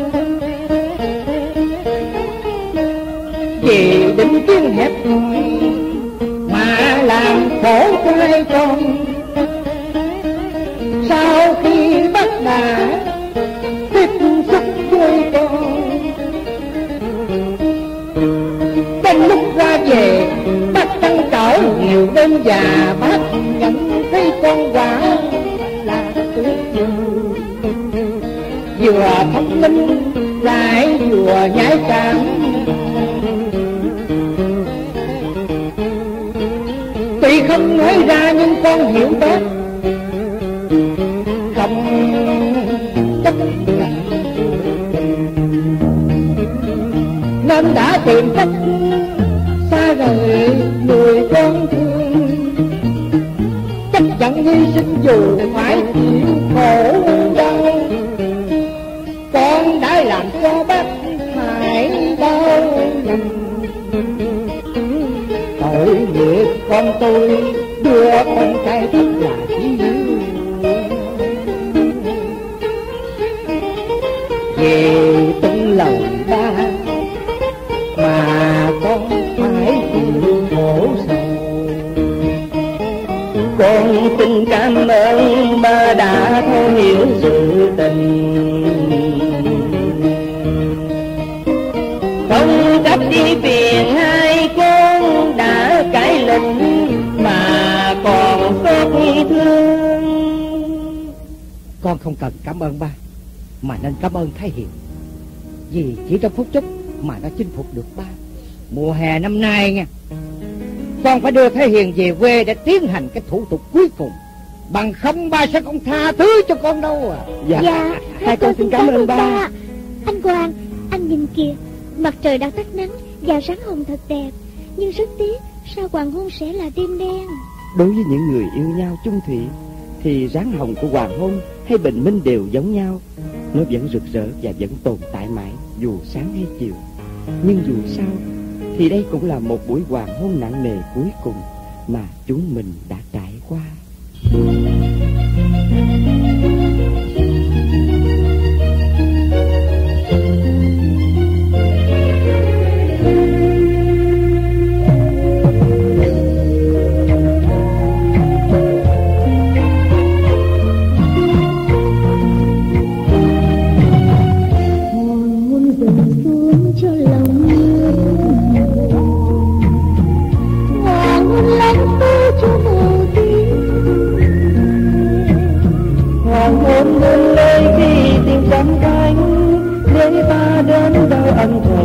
Vì định kiến hẹp hòi mà làm khổ hai con. Sau khi bác đã tiếp xúc với con, đến lúc ra về bác trăn trở nhiều đêm, và bác nhận thấy con quả là tuyệt vời, vừa thông minh lại vừa nhạy cảm. Tuy không nói ra nhưng con hiểu bác, không chấp nhận nên đã tìm cách xa rời người con thương. Chắc chắn hy sinh dù phải chịu khổ đau, con đã làm cho bác phải đau lòng. Tội nghiệp con tôi đưa con trai thật là dữ. về tận lòng ba, mà con phải chịu khổ sầu. Con xin cảm ơn ba đã thấu hiểu sự tình, không cách đi phiền hai con đã cải lệnh mà còn xót thương. Con không cần cảm ơn ba, mà nên cảm ơn Thái Hiền, vì chỉ trong phút chốc mà nó chinh phục được ba. Mùa hè năm nay nha, con phải đưa Thái Hiền về quê để tiến hành cái thủ tục cuối cùng, bằng không ba sẽ không tha thứ cho con đâu à. Dạ, Dạ, hai con xin cảm ơn ba. Anh Quang, anh nhìn kìa, mặt trời đang tắt nắng và sáng hồng thật đẹp, nhưng rất tiếc sao hoàng hôn sẽ là đêm đen. Đối với những người yêu nhau chung thủy thì dáng hồng của hoàng hôn hay bình minh đều giống nhau. Nó vẫn rực rỡ và vẫn tồn tại mãi dù sáng hay chiều. Nhưng dù sao thì đây cũng là một buổi hoàng hôn nặng nề cuối cùng mà chúng mình đã trải qua. Hãy subscribe cho kênh Ghiền Mì Gõ để không bỏ lỡ những video hấp dẫn.